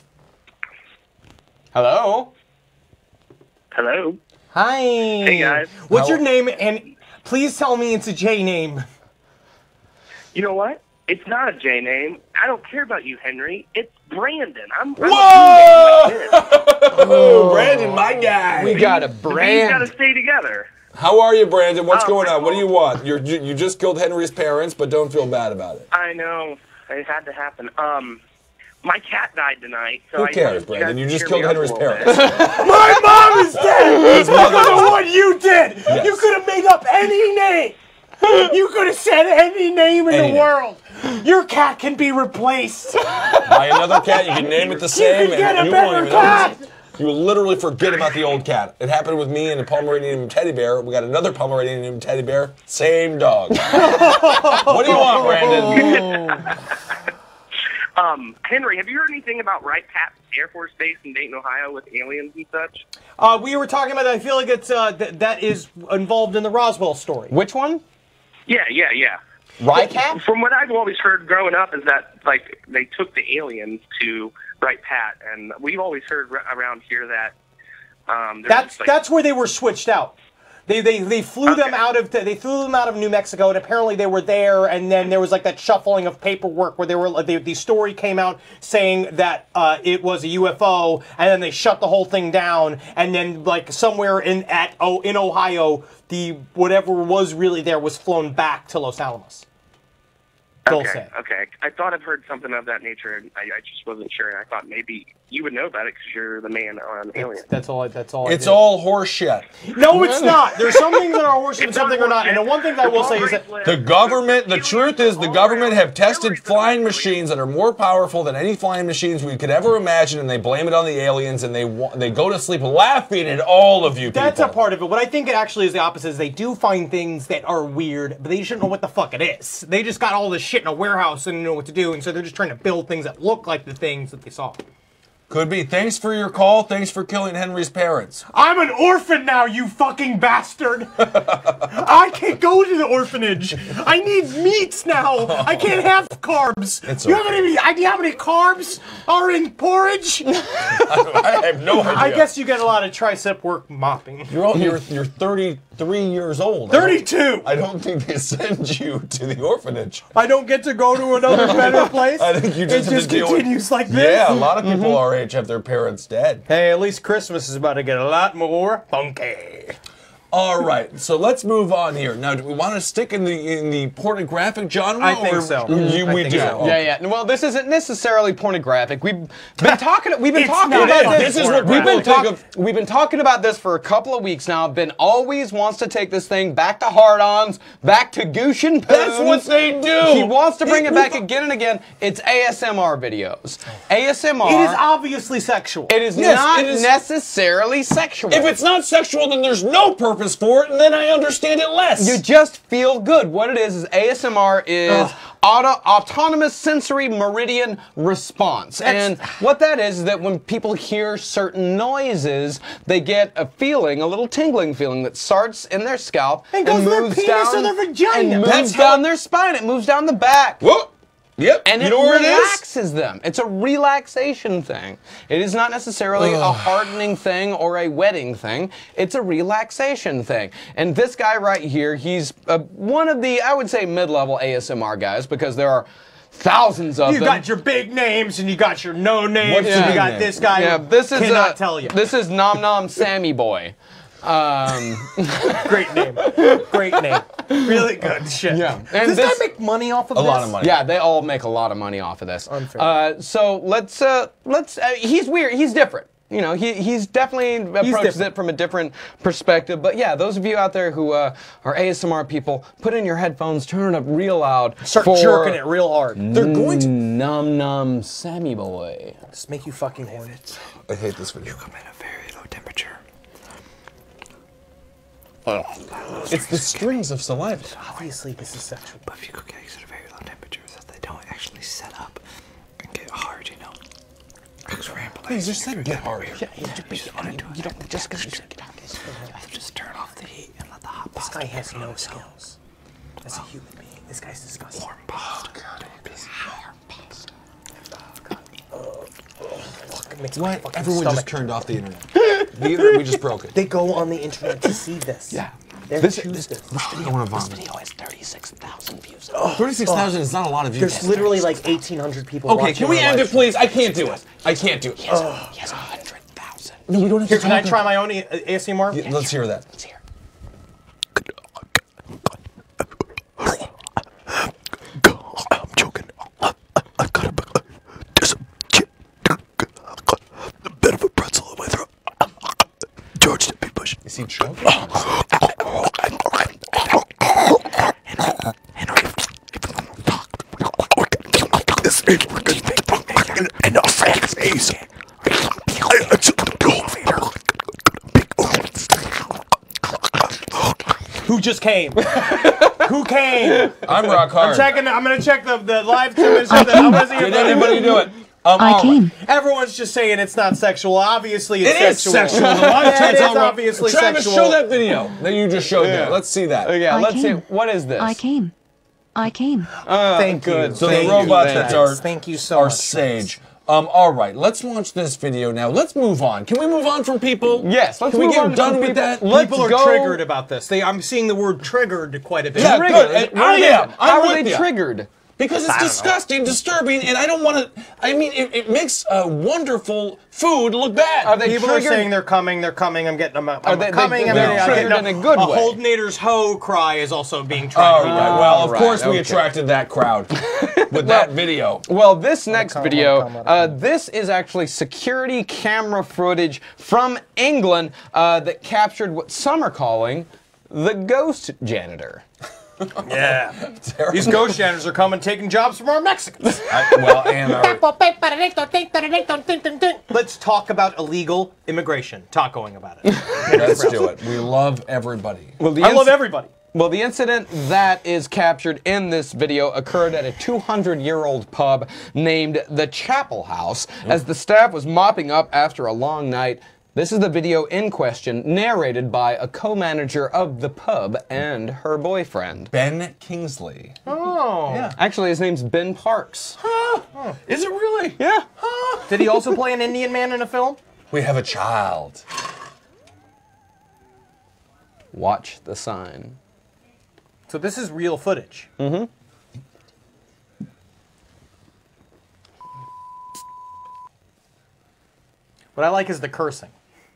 Hello. Hello. Hi. Hey, guys. What's How- your name? And please tell me it's a J name. You know what? It's not a J name. I don't care about you, Henry. It's Brandon. I'm. I'm Whoa! a B name like this. Oh, Brandon, my guy. We got a The B's brand. gotta stay together. How are you, Brandon? What's Oh, going my on? What do you fault. want? You're, you you just killed Henry's parents, but don't feel bad about it. I know. It had to happen. Um, my cat died tonight. So Who I cares, wanted you Brandon? guys You to just cheer me killed up a Henry's little parents. bit. My mom is dead. His Because mother- of what you did. Yes. You could have made up any name. You could have said any name in Any the name. world. Your cat can be replaced. Buy another cat. You can name it the same, can get a and you better won't even cat. notice. You will literally forget about the old cat. It happened with me and a Pomeranian teddy bear. We got another Pomeranian teddy bear. Same dog. What do you want, Brandon? Um, Henry, have you heard anything about Wright Pat Air Force Base in Dayton, Ohio, with aliens and such? Uh, we were talking about that. I feel like it's uh, th that is involved in the Roswell story. Which one? Yeah, yeah, yeah. Rycat? From what I've always heard growing up is that like they took the aliens to Wright Pat, and we've always heard r around here that um, there's That's just, like, that's where they were switched out. They they they flew them out of they flew them out of New Mexico, and apparently they were there. And then there was like that shuffling of paperwork where they were the the story came out saying that uh, it was a U F O, and then they shut the whole thing down. And then like somewhere in at oh in Ohio, the whatever was really there was flown back to Los Alamos. Dulce. Okay, okay. I thought I've heard something of that nature, and I, I just wasn't sure. And I thought maybe you would know about it because you're the man on Alien. That's all. I, that's all. It's I do. all horse shit. No, it's not. There's some things that are horse and some things are not. And the one thing that I will say is that The government, the truth is the government have tested flying machines that are more powerful than any flying machines we could ever imagine, and they blame it on the aliens, and they wa- they go to sleep laughing at all of you people. that's a part of it. What I think it actually is the opposite is they do find things that are weird, but they just don't know what the fuck it is. They just got all this shit in a warehouse and know what to do, and so they're just trying to build things that look like the things that they saw. Could be. Thanks for your call. Thanks for killing Henry's parents. I'm an orphan now, you fucking bastard! I can't go to the orphanage. I need meats now. I can't have carbs. It's you okay. have any idea how many carbs are in porridge? I have no idea. I guess you get a lot of tricep work mopping. You're all, you're you're thirty-three years old. I don't- thirty-two. I don't think they send you to the orphanage. I don't get to go to another better place. I think you just it have just to deal with- continues like this. Yeah, a lot of people our age have their parents dead. Hey, at least Christmas is about to get a lot more funky. All right, so let's move on here. Now, do we want to stick in the in the pornographic genre? I think or so. You, I we think do. so. Yeah, yeah. Well, this isn't necessarily pornographic. We've been talking. We've been It's talking not about fucking this. This is what we've been people think talking. We've been talking about this for a couple of weeks now. Ben always wants to take this thing back to hard-ons, back to goosh and That's what they do. He wants to bring it back again and again. It's A S M R videos. A S M R. It is obviously sexual. It is Yes, not it is- necessarily sexual. If it's not sexual, then there's no purpose for it, and then I understand it less. You just feel good. What it is is A S M R is auto, autonomous sensory meridian response. And what that is is that when people hear certain noises, they get a feeling, a little tingling feeling that starts in their scalp It goes and to their moves penis down or their vagina. and moves That's down how- their spine. It moves down the back. Whoa. Yep. And you it know where it is? relaxes them. It's a relaxation thing. It is not necessarily a hardening thing or a wetting thing. It's a relaxation thing. And this guy right here, he's uh, one of the, I would say, mid-level A S M R guys because there are thousands of You them. got your big names and you got your no names What's and your you got name? this guy yeah, who this is cannot uh, tell you. This is Nom Nom Sammy Boy. Um, Great name. Great name. Really good shit. Yeah. Does And this, this- guy make money off of A this? lot of money. Yeah, they all make a lot of money off of this. Unfair. Uh, so let's uh, let's. Uh, he's weird. He's different. you know, he, he's definitely approaches it from a different perspective. But yeah, those of you out there who uh, are A S M R people, put in your headphones, turn it up real loud. Start for jerking it real hard. They're going to Num Num Sammy Boy. Just make you fucking horny. I hate this video. You come at a very low temperature. It's the strings of saliva. Obviously, this is sexual. But if you cook eggs at a very low temperature, so that they don't actually set up and get hard, you know. Hey, just said get hard. Yeah, you, just want to do it. You don't just because you said get hard. Just turn off the heat and let the hot pasta. This guy has no skills. As a human being, this guy's disgusting. Warm pasta. Oh, God. Warm pasta. Oh, God. What? Everyone just turned off the internet. The internet, we just broke it. They go on the internet to see this. Yeah. They're This, this, this, this. this video, I want to vomit. This video has thirty-six thousand views. thirty-six thousand is not a lot of views. There's literally like eighteen hundred people Okay, watching can we our end live it, please? I can't do it. I can't do it. He has, oh. he has one hundred thousand. No, we don't have Here, to can I talk try about- my own A S M R? Yeah, let's hear that. Let's hear. I'm joking. I've got a, there's a, a bit of a pretzel in my throat. George W. Bush. Is he joking? And I'll say his face. Who just came? Who came? I'm rock hard. I'm checking. I'm gonna check the the live stream. I'm gonna see if Did anybody do it? Um, I all came. right. Everyone's just saying it's not sexual. Obviously, it's It is sexual. sexual. The live Yeah, chat's it is all wrong. obviously Travis, sexual. show that video that you just showed there. Let's see that. Oh, yeah, I let's came. see. What is this? I came. I came. Uh, Thank good. you. So Thank the you. robots Thanks. that are Thank you so are much. sage. Um, all right, let's watch this video now. Let's move on. Can we move on from people? Yes, let's Can we move get on done from with people. that? Let's People are go- triggered about this. They, I'm seeing the word triggered quite a bit. Yeah, Triggered. good. And How I are they- am. I'm How are with they ya. triggered? Because it's disgusting, disturbing, and I don't want to. I mean, it, it makes uh, wonderful food look bad. Are they People triggered? are saying they're coming, they're coming, I'm getting them out. I'm they- they- coming, I'm they're getting I'm triggered getting in a good a way. Holdnator's ho cry is also being All tried. right. Well, of right, course we okay. attracted that crowd with that video. Well, this next come, video, come, come, uh, this is actually security camera footage from England uh, that captured what some are calling the ghost janitor. Yeah. These ghost janitors are coming taking jobs from our Mexicans. I, well, and our, Let's talk about illegal immigration. Tacoing about it. let's do it. We love everybody. Well, the I love inc- everybody. Well, the incident that is captured in this video occurred at a two hundred year old pub named the Chapel House as the staff was mopping up after a long night. This is the video in question, narrated by a co-manager of the pub and her boyfriend. Ben Kingsley. Oh. Yeah. Actually, his name's Ben Parks. Huh. Is it really? Yeah. Did he also play an Indian man in a film? We have a child. Watch the sign. So this is real footage. Mm-hmm. What I like is the cursing.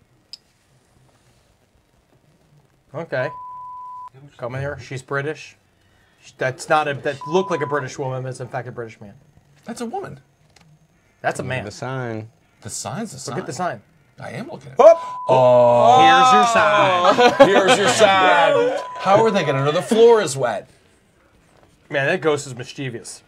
Okay. Coming here. She's British. That's not a. That looked like a British woman, but it's in fact a British man. That's a woman. That's a man. The sign. The sign's the sign. Look at the sign. I am looking at it. Oh. Oh. Here's your sign. Here's your sign. How are they going to know the floor is wet? Man, that ghost is mischievous.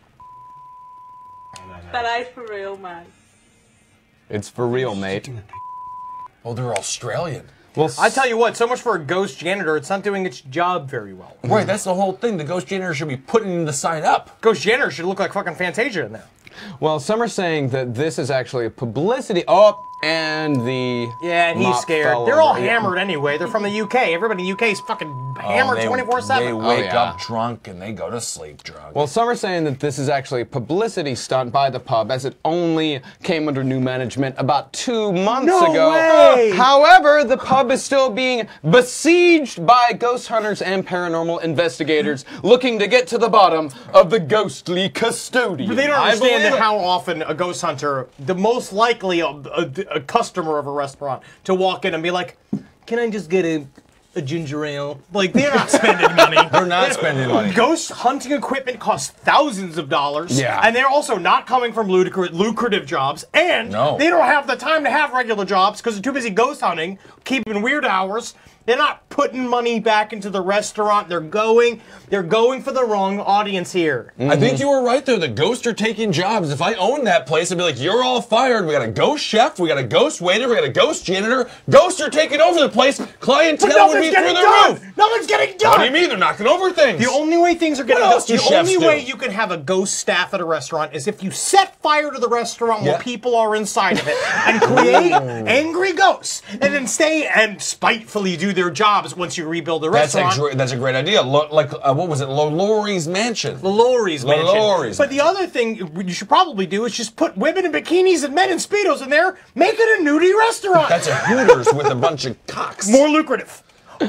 That eye's for real, man. It's for real, mate. Oh, they're Australian. Well, I tell you what, so much for a ghost janitor, it's not doing its job very well. Right, that's the whole thing. The ghost janitor should be putting the sign up. Ghost janitor should look like fucking Fantasia in there. Well, some are saying that this is actually a publicity. Oh, and the Yeah, and he's mop scared. fell They're all over. Yeah. hammered anyway. They're from the U K. Everybody in the U K is fucking hammered they- twenty-four They seven. wake yeah. up drunk and they go to sleep drunk. Well, some are saying that this is actually a publicity stunt by the pub, as it only came under new management about two months No ago. way! However, the pub is still being besieged by ghost hunters and paranormal investigators looking to get to the bottom of the ghostly custodian. But they don't I understand believe it. how often a ghost hunter, the most likely a, a, a customer of a restaurant, to walk in and be like, "Can I just get a a ginger ale. Like, they're not spending money. They're not spending money. Ghost hunting equipment costs thousands of dollars. Yeah. And they're also not coming from lucrative, lucrative jobs. And No. they don't have the time to have regular jobs because they're too busy ghost hunting, keeping weird hours. They're not putting money back into the restaurant. They're going, they're going for the wrong audience here. I think you were right, though. The ghosts are taking jobs. If I owned that place, I'd be like, you're all fired. We got a ghost chef. We got a ghost waiter. We got a ghost janitor. Ghosts are taking over the place. Clientele would be through the done. roof. Nothing's getting done. What do you mean? They're knocking over things. The only way things are getting What done, else do the chefs only do? way you can have a ghost staff at a restaurant is if you set fire to the restaurant Yeah. while people are inside of it and create angry ghosts and then stay and spitefully do their jobs once you rebuild the That's a, restaurant. gr- that's a great idea. Lo- like, uh, what was it? Lori's Mansion. Lori's Mansion. Lori's But the other thing you should probably do is just put women in bikinis and men in Speedos in there, make it a nudie restaurant. That's a Hooters with a bunch of cocks. More lucrative.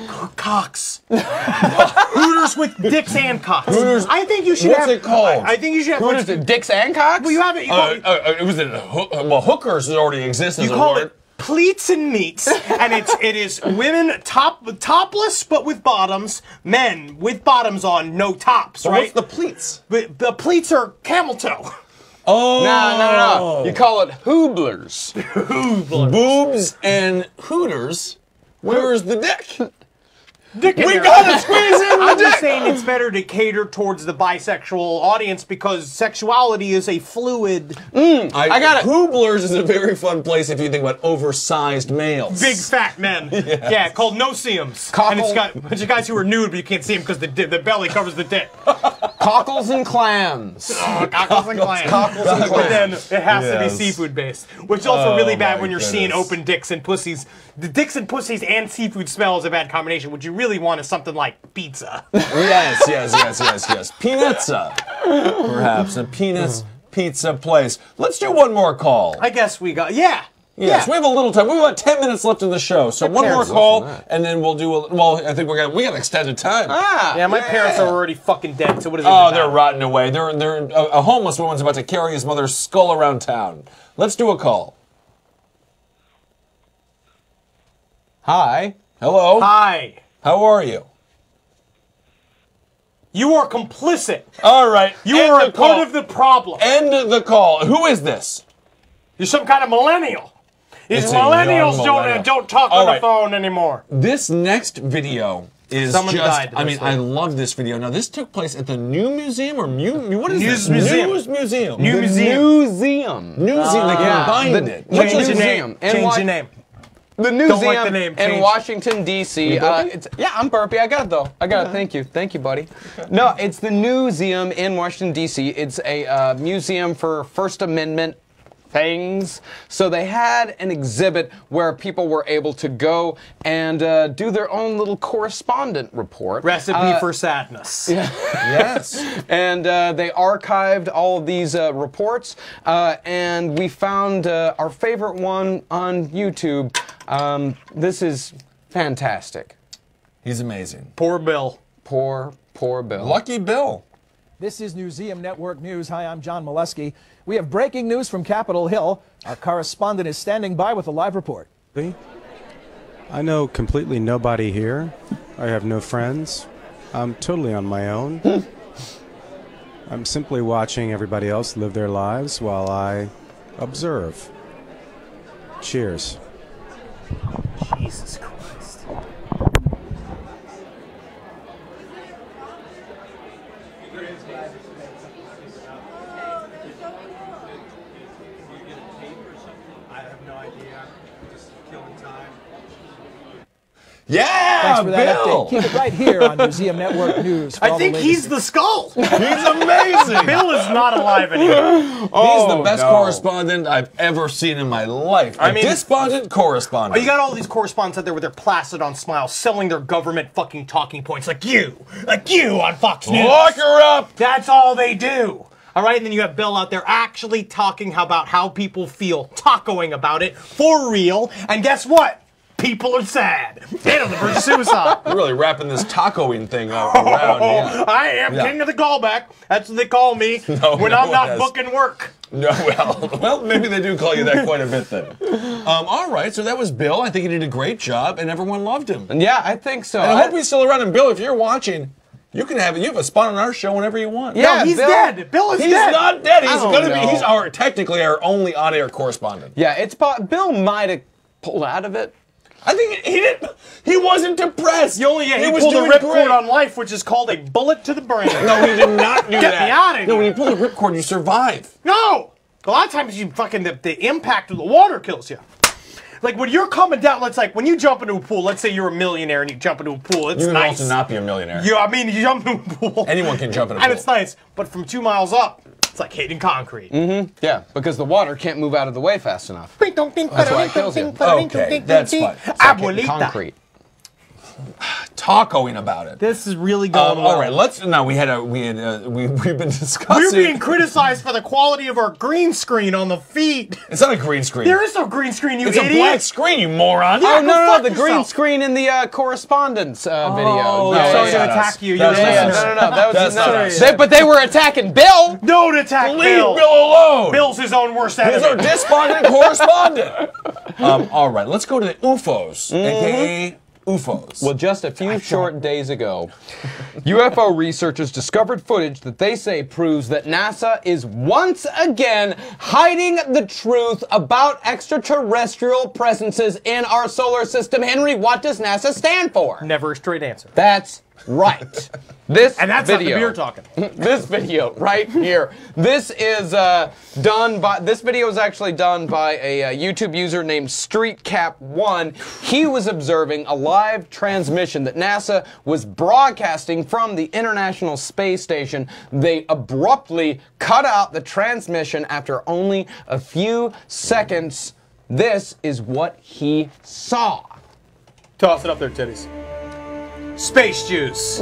Cocks. Hooters with dicks and cocks. Hooters. I think you should What's have. it called? I, I think you should have. Hooters to dicks and cocks? Well, you have it. You Uh, call it, uh, uh, it was a hoo- well, hookers already exist as you a call word. it pleats and meats, and it's it is women top topless but with bottoms, men with bottoms on, no tops. So Right? what's the pleats? But the pleats are camel toe. Oh, No, no, no. You call it hooblers. boobs and Hooters. Where's the dick? Dick in We there. gotta squeeze in the I'm just dick. saying it's better to cater towards the bisexual audience because sexuality is a fluid. I, I got it. Hooblers is a very fun place if you think about oversized males. Big fat men. Yeah, called no-see-ums. Cockle. And it's got a bunch of guys who are nude, but you can't see them because the, di- the belly covers the dick. Cockles and clams. Oh, cockles and clams. Cockles and But then clams. it has to Yes. be seafood based, which is also Oh, really bad my when you're seeing goodness. open dicks and pussies. The dicks and pussies and seafood smell is a bad combination. What you really want is something like pizza. Yes, yes, yes, yes, yes. Pizza. Perhaps a penis pizza place. Let's do one more call. I guess we got, yeah. Yes, yeah. we have a little time. We have about ten minutes left in the show, so one more parents call, listen to and then we'll do. A, well, I think we're gonna we got extended time. Ah, Yeah, my parents are already fucking dead, so what is it Oh, matter? they're rotting away. They're they're a, a homeless woman's about to carry his mother's skull around town. Let's do a call. Hi. Hello. Hi. How are you? You are complicit. All right. You end are the a part call. of the problem. End the call. Who is this? You're some kind of millennial. These It's a young millennials millennial. don't don't talk All on right. the phone anymore. This next video is Someone just. died, I mean, mostly. I love this video. Now, this took place at the New Museum or Mu? What is News this? Museum. News Museum. New The Museum. Museum. Museum. They yeah. combined The- it. Change Which was the it? name. And Change why- the name. The Don't museum like the name, in change. Washington, D C. You Uh, burping? it's, yeah, I'm burpy. I got it though. I got it. Thank you. Thank you, buddy. No, it's the museum in Washington, D C. It's a uh, museum for First Amendment things. So they had an exhibit where people were able to go and uh, do their own little correspondent report. Recipe Uh, for sadness. Yes. and uh, they archived all of these uh, reports, uh, and we found uh, our favorite one on YouTube. Um, this is fantastic. He's amazing. Poor Bill. Poor, poor Bill. Lucky Bill. This is Museum Network News. Hi, I'm John Molesky. We have breaking news from Capitol Hill. Our correspondent is standing by with a live report. I know completely nobody here. I have no friends. I'm totally on my own. I'm simply watching everybody else live their lives while I observe. Cheers. Jesus Christ. Yeah, Thanks for that Bill. update. Keep it right here on Museum Network News. for I all the think latest- he's the skull. He's amazing. Bill is not alive anymore. He's Oh, the best no. correspondent I've ever seen in my life. A I mean- despondent correspondent. Oh, you got all these correspondents out there with their placid on smiles selling their government fucking talking points like you. Like you on Fox News. Lock her up. That's all they do. All right, and then you have Bill out there actually talking about how people feel, tacoing about it for real. And guess what? People are sad. And on the verge of suicide. You're really wrapping this tacoing thing out around. Yeah. I am Yeah. king of the callback. That's what they call me No, when no I'm one not has. booking work. No, well, well, maybe they do call you that quite a bit then. Um, all right, so that was Bill. I think he did a great job, and everyone loved him. Yeah, I think so. And I, I hope he's still around. And Bill, if you're watching, you can have you have a spot on our show whenever you want. Yeah, no, he's Bill, dead. Bill is he's dead. He's not dead. He's Oh, gonna no. be. He's our technically our only on-air correspondent. Yeah, it's Bill might have pulled out of it. I think he didn't. He wasn't depressed. You only, yeah, he, he was pulled a doing ripcord great. on life, which is called a bullet to the brain. No, he did not do Get that. me out of here. No, when you pull the ripcord, you survive. No! A lot of times you fucking, the, the impact of the water kills you. Like when you're coming down, let's like, when you jump into a pool, let's say you're a millionaire and you jump into a pool, it's You can nice. also not be a millionaire. You, I mean, you jump into a pool. Anyone can jump in a And pool. it's nice, but from two miles up, it's like hitting concrete. Mm-hmm. Yeah, because the water can't move out of the way fast enough. That's why it kills you. Okay, that's fine. It's like hitting concrete. Tacoing about it. This is really going Um, well. all right, let's. No, we had a we had a, we we've been discussing. We're being criticized for the quality of our green screen on the feed. It's not a green screen. There is no green screen, you it's idiot. a black screen, you moron. Oh, no, no, no, the yourself. green screen in the uh, correspondence uh, video. Oh, no, yeah, sorry yeah, to attack you. That's You're yeah, not no, us. no, no, that was That's no, not us. they, but they were attacking Bill. Don't attack Leave Bill. Bill alone. Bill's his own worst He's enemy. our despondent correspondent. Um, all right, let's go to the U F Os, Mm-hmm. aka U F Os. Well, just a few short days ago, U F O researchers discovered footage that they say proves that NASA is once again hiding the truth about extraterrestrial presences in our solar system. Henry, what does NASA stand for? Never a straight answer. That's right. This And that's video, not the beer talking. this video right here. This is uh, done by. This video is actually done by a, uh YouTube user named Street Cap one. He was observing a live transmission that NASA was broadcasting from the International Space Station. They abruptly cut out the transmission after only a few seconds. This is what he saw. Toss it up there, titties. Space juice.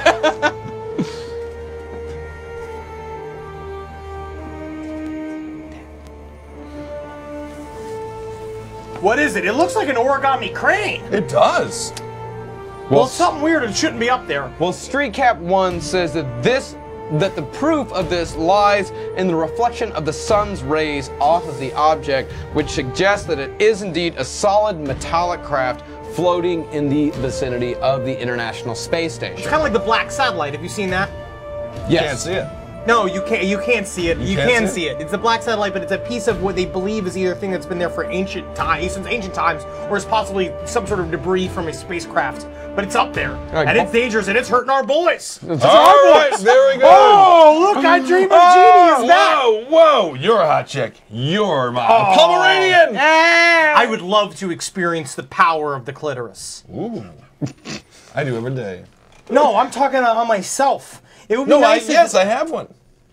What is it? It looks like an origami crane. It does. Well, it's something weird and it shouldn't be up there. Well, Street Cap one says that this that the proof of this lies in the reflection of the sun's rays off of the object, which suggests that it is indeed a solid metallic craft floating in the vicinity of the International Space Station. It's kind of like the black satellite. Have you seen that? Yes. Can't see it. No, you can't. You can't see it. You, can't can see see it. It's a black satellite, but it's a piece of what they believe is either a thing that's been there for ancient times, since ancient times, or is possibly some sort of debris from a spacecraft. But it's up there, Right. and it's dangerous, and it's hurting our boys. It's All our right, boys. there we go. Oh, look! I dream of Oh, genie. Is that? whoa, whoa! You're a hot chick. You're my Oh. Pomeranian. I would love to experience the power of the clitoris. Ooh, I do every day. No, I'm talking on myself. It would be No, I, nice. if- yes, I have one.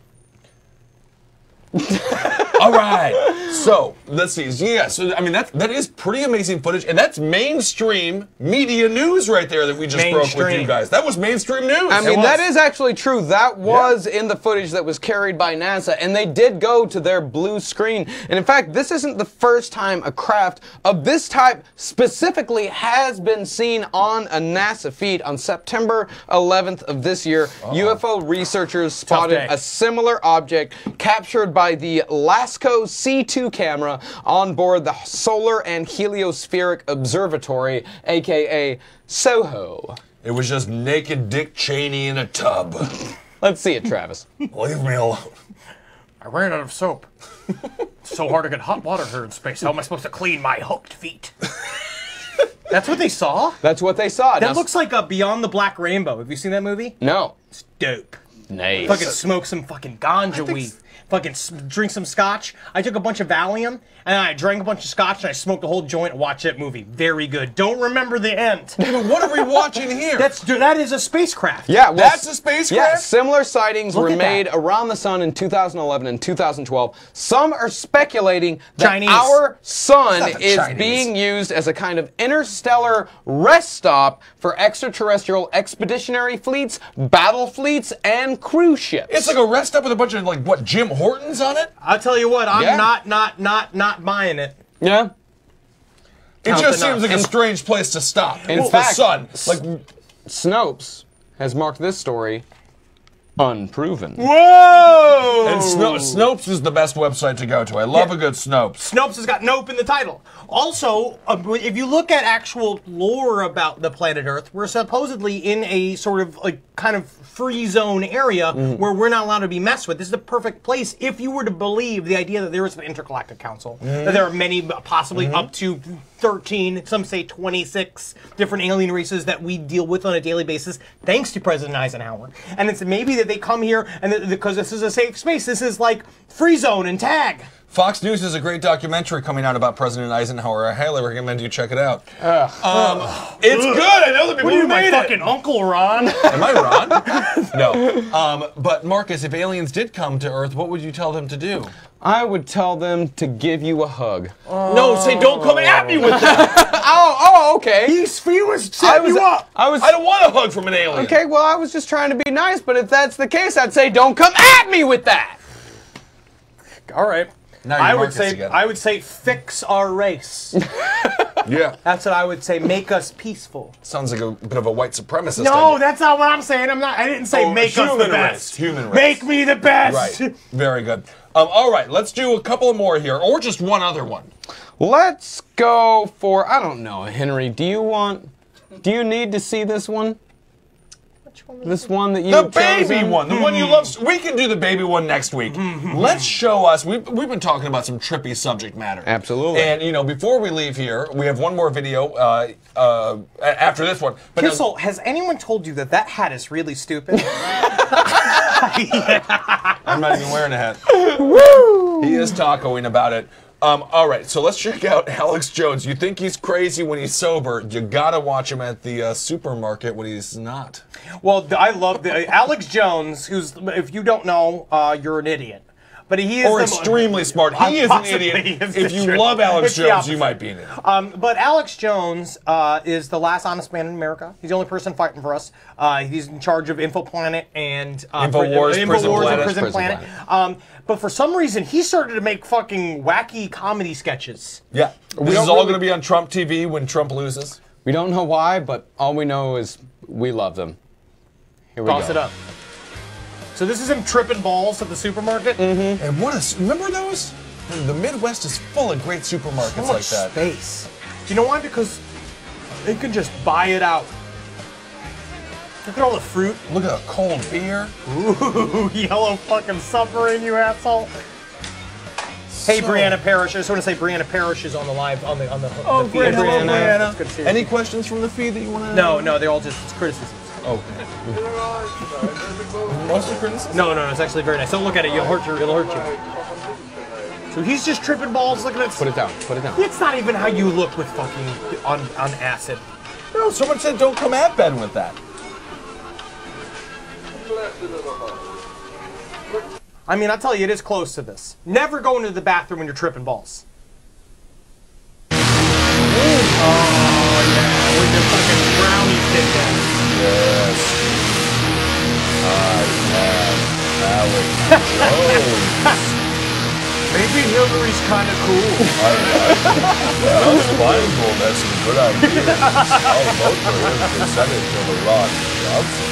All right. So let's see. Yeah. So I mean, that that is pretty amazing footage, and that's mainstream media news right there that we just broke with you Mainstream. guys. That was mainstream news. I It mean, was. that is actually true. That was in the footage that was carried by NASA, and they did go to their blue screen. And in fact, this isn't the first time a craft of this type specifically has been seen on a NASA feed. On September eleventh of this year, Uh-oh. U F O researchers spotted day. a similar object captured by the LASCO C two camera on board the Solar and Heliospheric Observatory, aka SOHO. It was just naked Dick Cheney in a tub. Let's see it, Travis. Leave me alone. I ran out of soap. It's so hard to get hot water here in space. How am I supposed to clean my hooked feet? That's what they saw? That's what they saw. That Now- looks like a Beyond the Black Rainbow. Have you seen that movie? No. It's dope. Nice. Fucking smoke some fucking ganja weed. Fucking s- drink some scotch. I took a bunch of Valium and I drank a bunch of scotch and I smoked a whole joint and watched that movie. Very good. Don't remember the end. But what are we watching here? That's that is a spacecraft. Yeah, well, That's a spacecraft? Yeah, similar sightings Look were at made that. around the sun in two thousand eleven and two thousand twelve. Some are speculating that Chinese. our sun It's not the is Chinese. being used as a kind of interstellar rest stop for extraterrestrial expeditionary fleets, battle fleets, and cruise ships. It's like a rest stop with a bunch of like what Jim Hortons on it. I'll tell you what, I'm Yeah. not not not not buying it. yeah. It Count just enough. seems like a strange place to stop. In It's fact, the sun. Like Snopes has marked this story Unproven. Whoa! And Sno Snopes is the best website to go to. I love Yeah. a good Snopes. Snopes has got nope in the title. Also, uh, if you look at actual lore about the planet Earth, we're supposedly in a sort of like kind of free zone area Mm-hmm. where we're not allowed to be messed with. This is the perfect place if you were to believe the idea that there is an intergalactic council, Mhm. that there are many, possibly Mhm. up to thirteen, some say twenty-six different alien races that we deal with on a daily basis, thanks to President Eisenhower. And it's maybe that they come here and because this is a safe space, this is like free zone and tag. Fox News has a great documentary coming out about President Eisenhower. I highly recommend you check it out. Uh, um, it's good. I know the people What are you, who my made fucking it. uncle, Ron? Am I Ron? No. Um, but Marcus, if aliens did come to Earth, what would you tell them to do? I would tell them to give you a hug. No, say don't come at me with that. oh, oh, okay. He's he was I setting was, you up. I was. I don't want a hug from an alien. Okay, well, I was just trying to be nice, but if that's the case, I'd say don't come at me with that. All right. Now you're I would Marcus say again. I would say fix our race. Yeah. That's what I would say. Make us peaceful. Sounds like a bit of a white supremacist. No, idea. that's not what I'm saying. I'm not. I didn't say Oh, make us the human best. race, human race. Make me the best. Right. Very good. Um, all right, let's do a couple more here, or just one other one. Let's go for, I don't know, Henry, do you want, do you need to see this one? This one that you The baby one, the one you love. We can do the baby one next week. Let's show us. We've, we've been talking about some trippy subject matter. Absolutely. And, you know, before we leave here, we have one more video uh, uh, after this one. But now- Kissel, has anyone told you that that hat is really stupid? I'm not even wearing a hat. Woo! He is tacoing about it. Um, all right, so let's check out Alex Jones. You think he's crazy when he's sober. You gotta watch him at the uh, supermarket when he's not. Well, th- I love the Alex Jones, who's, if you don't know, uh, you're an idiot. But he is Or the, extremely smart. He is an Possibly idiot. is If the you truth. love Alex It's the Jones, you opposite. might be an idiot. Um, but Alex Jones uh, is the last honest man in America. He's the only person fighting for us. Uh, he's in charge of InfoPlanet and uh, InfoWars, Pri- Prison InfoWars Planet. and Prison, Prison Planet. Planet. Um, but for some reason, he started to make fucking wacky comedy sketches. Yeah. We This don't is all really- going to be on Trump T V when Trump loses. We don't know why, but all we know is we love them. Here we Toss go. it up. So this is him tripping balls at the supermarket. Mm-hmm. And what a, remember those? The Midwest is full of great supermarkets So much like that. space. Do you know why? Because they can just buy it out. Look at all the fruit. Look at a cold beer. Ooh, yellow fucking submarine, you asshole. Hey, So- Brianna Parrish. I just want to say Brianna Parrish is on the live on the on the. Oh, the feed. great. Hello, Brianna. Brianna. It's good to see you. Any questions from the feed that you want to? No, no, they're all just it's criticisms. Okay. Mostly criticism? No, no, no, it's actually very nice. Don't look at it. You'll hurt you. It'll hurt you. So he's just tripping balls, looking at. Put it down. Put it down. It's not even how you look with fucking on on acid. No, someone said don't come at Ben with that. I mean, I'll tell you, it is close to this. Never go into the bathroom when you're tripping balls. Oh yeah, with your fucking brownie stick. Yes. I have Alex Jones. Maybe Hillary's kind of cool. Those blindfold has some good ideas. I'll vote for him for Senate over Ron Johnson.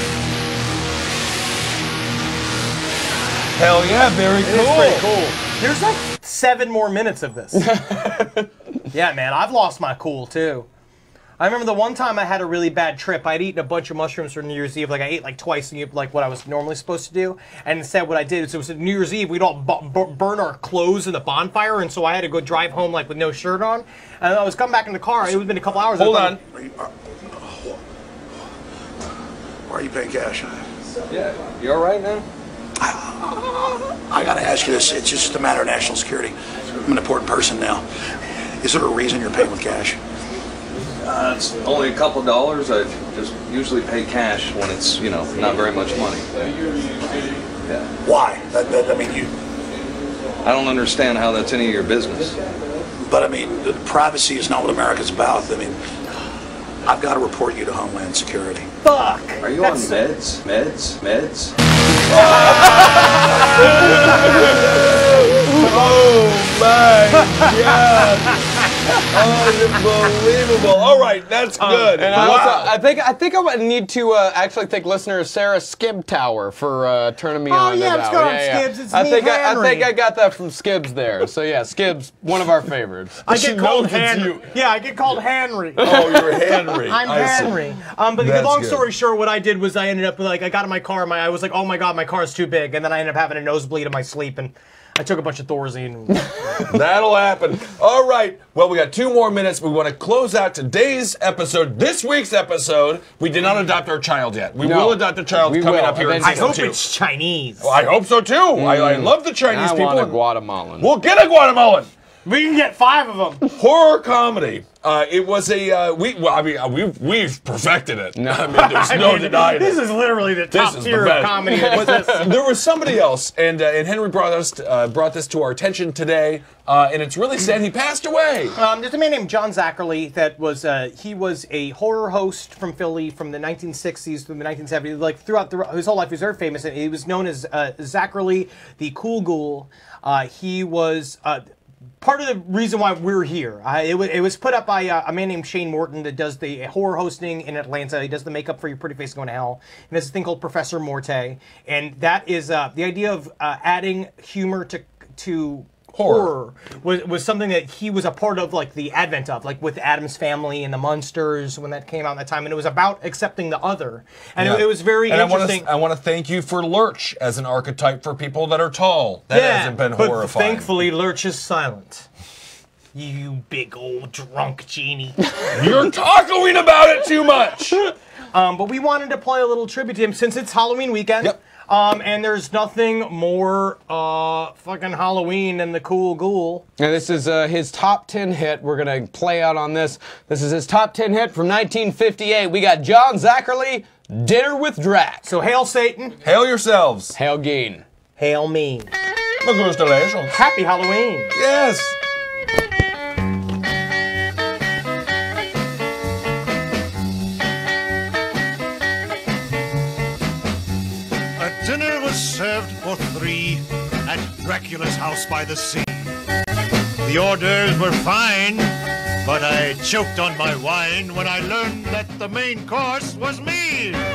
Hell yeah, very It cool. is pretty cool. There's like seven more minutes of this. Yeah, man, I've lost my cool too. I remember the one time I had a really bad trip. I'd eaten a bunch of mushrooms for New Year's Eve. Like I ate like twice, like what I was normally supposed to do. And instead, what I did is it was New Year's Eve. We'd all bu bu burn our clothes in the bonfire, and so I had to go drive home like with no shirt on. And I was coming back in the car. It would have been a couple hours. Hold I on. Why are you paying cash? Yeah. You all right now? I gotta ask you this. It's just a matter of national security. I'm an important person now. Is there a reason you're paying with cash? Uh, it's only a couple dollars. I just usually pay cash when it's, you know, not very much money. Yeah. Why? That, that, I mean, you. I don't understand how that's any of your business. But I mean, the privacy is not what America's about. I mean, I've got to report you to Homeland Security. Fuck. Are you on meds? Meds? Meds? Oh my God. Unbelievable. All right, that's good. And I, also, I think I think I would need to uh, actually thank listener Sarah Skibtower for uh, turning me Oh, on. yeah, to let's that. go yeah, on, yeah. Skibs. It's I me, think I, I Henry. think I got that from Skibs there. So yeah, Skibs, one of our favorites. I get called knows it's Henry. you. Yeah, I get called Henry. Oh, you're Henry. I'm I see. Henry. Um, but the That's long good. story short, what I did was I ended up with, like, I got in my car, my I was like, oh my god, my car is too big, and then I ended up having a nosebleed in my sleep, and I took a bunch of Thorazine. That'll happen. All right. Well, we got two more minutes. We want to close out today's episode, this week's episode. We did not adopt our child yet. We No. will adopt a child We coming will, up here in eventually. I season hope two. it's Chinese. Well, I hope so too. I, I Mm. love the Chinese I people. want a Guatemalan. We'll get a Guatemalan. We can get five of them. Horror comedy. Uh, it was a uh, we. Well, I mean, uh, we've we've perfected it. No. I mean, there's I no mean, denying this it. is literally the This top is tier the of best. comedy. But there was somebody else, and uh, and Henry brought us uh, brought this to our attention today, uh, and it's really sad. He passed away. Um, there's a man named John Zackerly that was uh, he was a horror host from Philly from the nineteen sixties through the nineteen seventies. Like throughout the, his whole life, he was very famous. And he was known as uh, Zackerly the Cool Ghoul. Uh, he was. Uh, Part of the reason why we're here, uh, it, w it was put up by uh, a man named Shane Morton that does the horror hosting in Atlanta. He does the makeup for Your Pretty Face Going to Hell. And there's a thing called Professor Morte. And that is uh, the idea of uh, adding humor to to horror, horror was, was something that he was a part of, like the advent of, like with Addams Family and the Munsters when that came out at that time. And it was about accepting the other. And Yeah. it, it was very and interesting. I want to thank you for Lurch as an archetype for people that are tall. That yeah, hasn't been but horrifying. thankfully, Lurch is silent. You big old drunk genie. You're talking about it too much. Um, but we wanted to play a little tribute to him since it's Halloween weekend. Yep. Um, and there's nothing more uh, fucking Halloween than the Cool Ghoul. Now this is uh, his top ten hit. We're gonna play out on this. This is his top ten hit from nineteen fifty-eight. We got John Zackerly, Dinner with Drac. So hail Satan. Hail yourselves. Hail Geen. Hail me. Congratulations. Happy Halloween. Yes. A dinner was served for three at Dracula's house by the sea. The orders were fine, but I choked on my wine when I learned that the main course was me.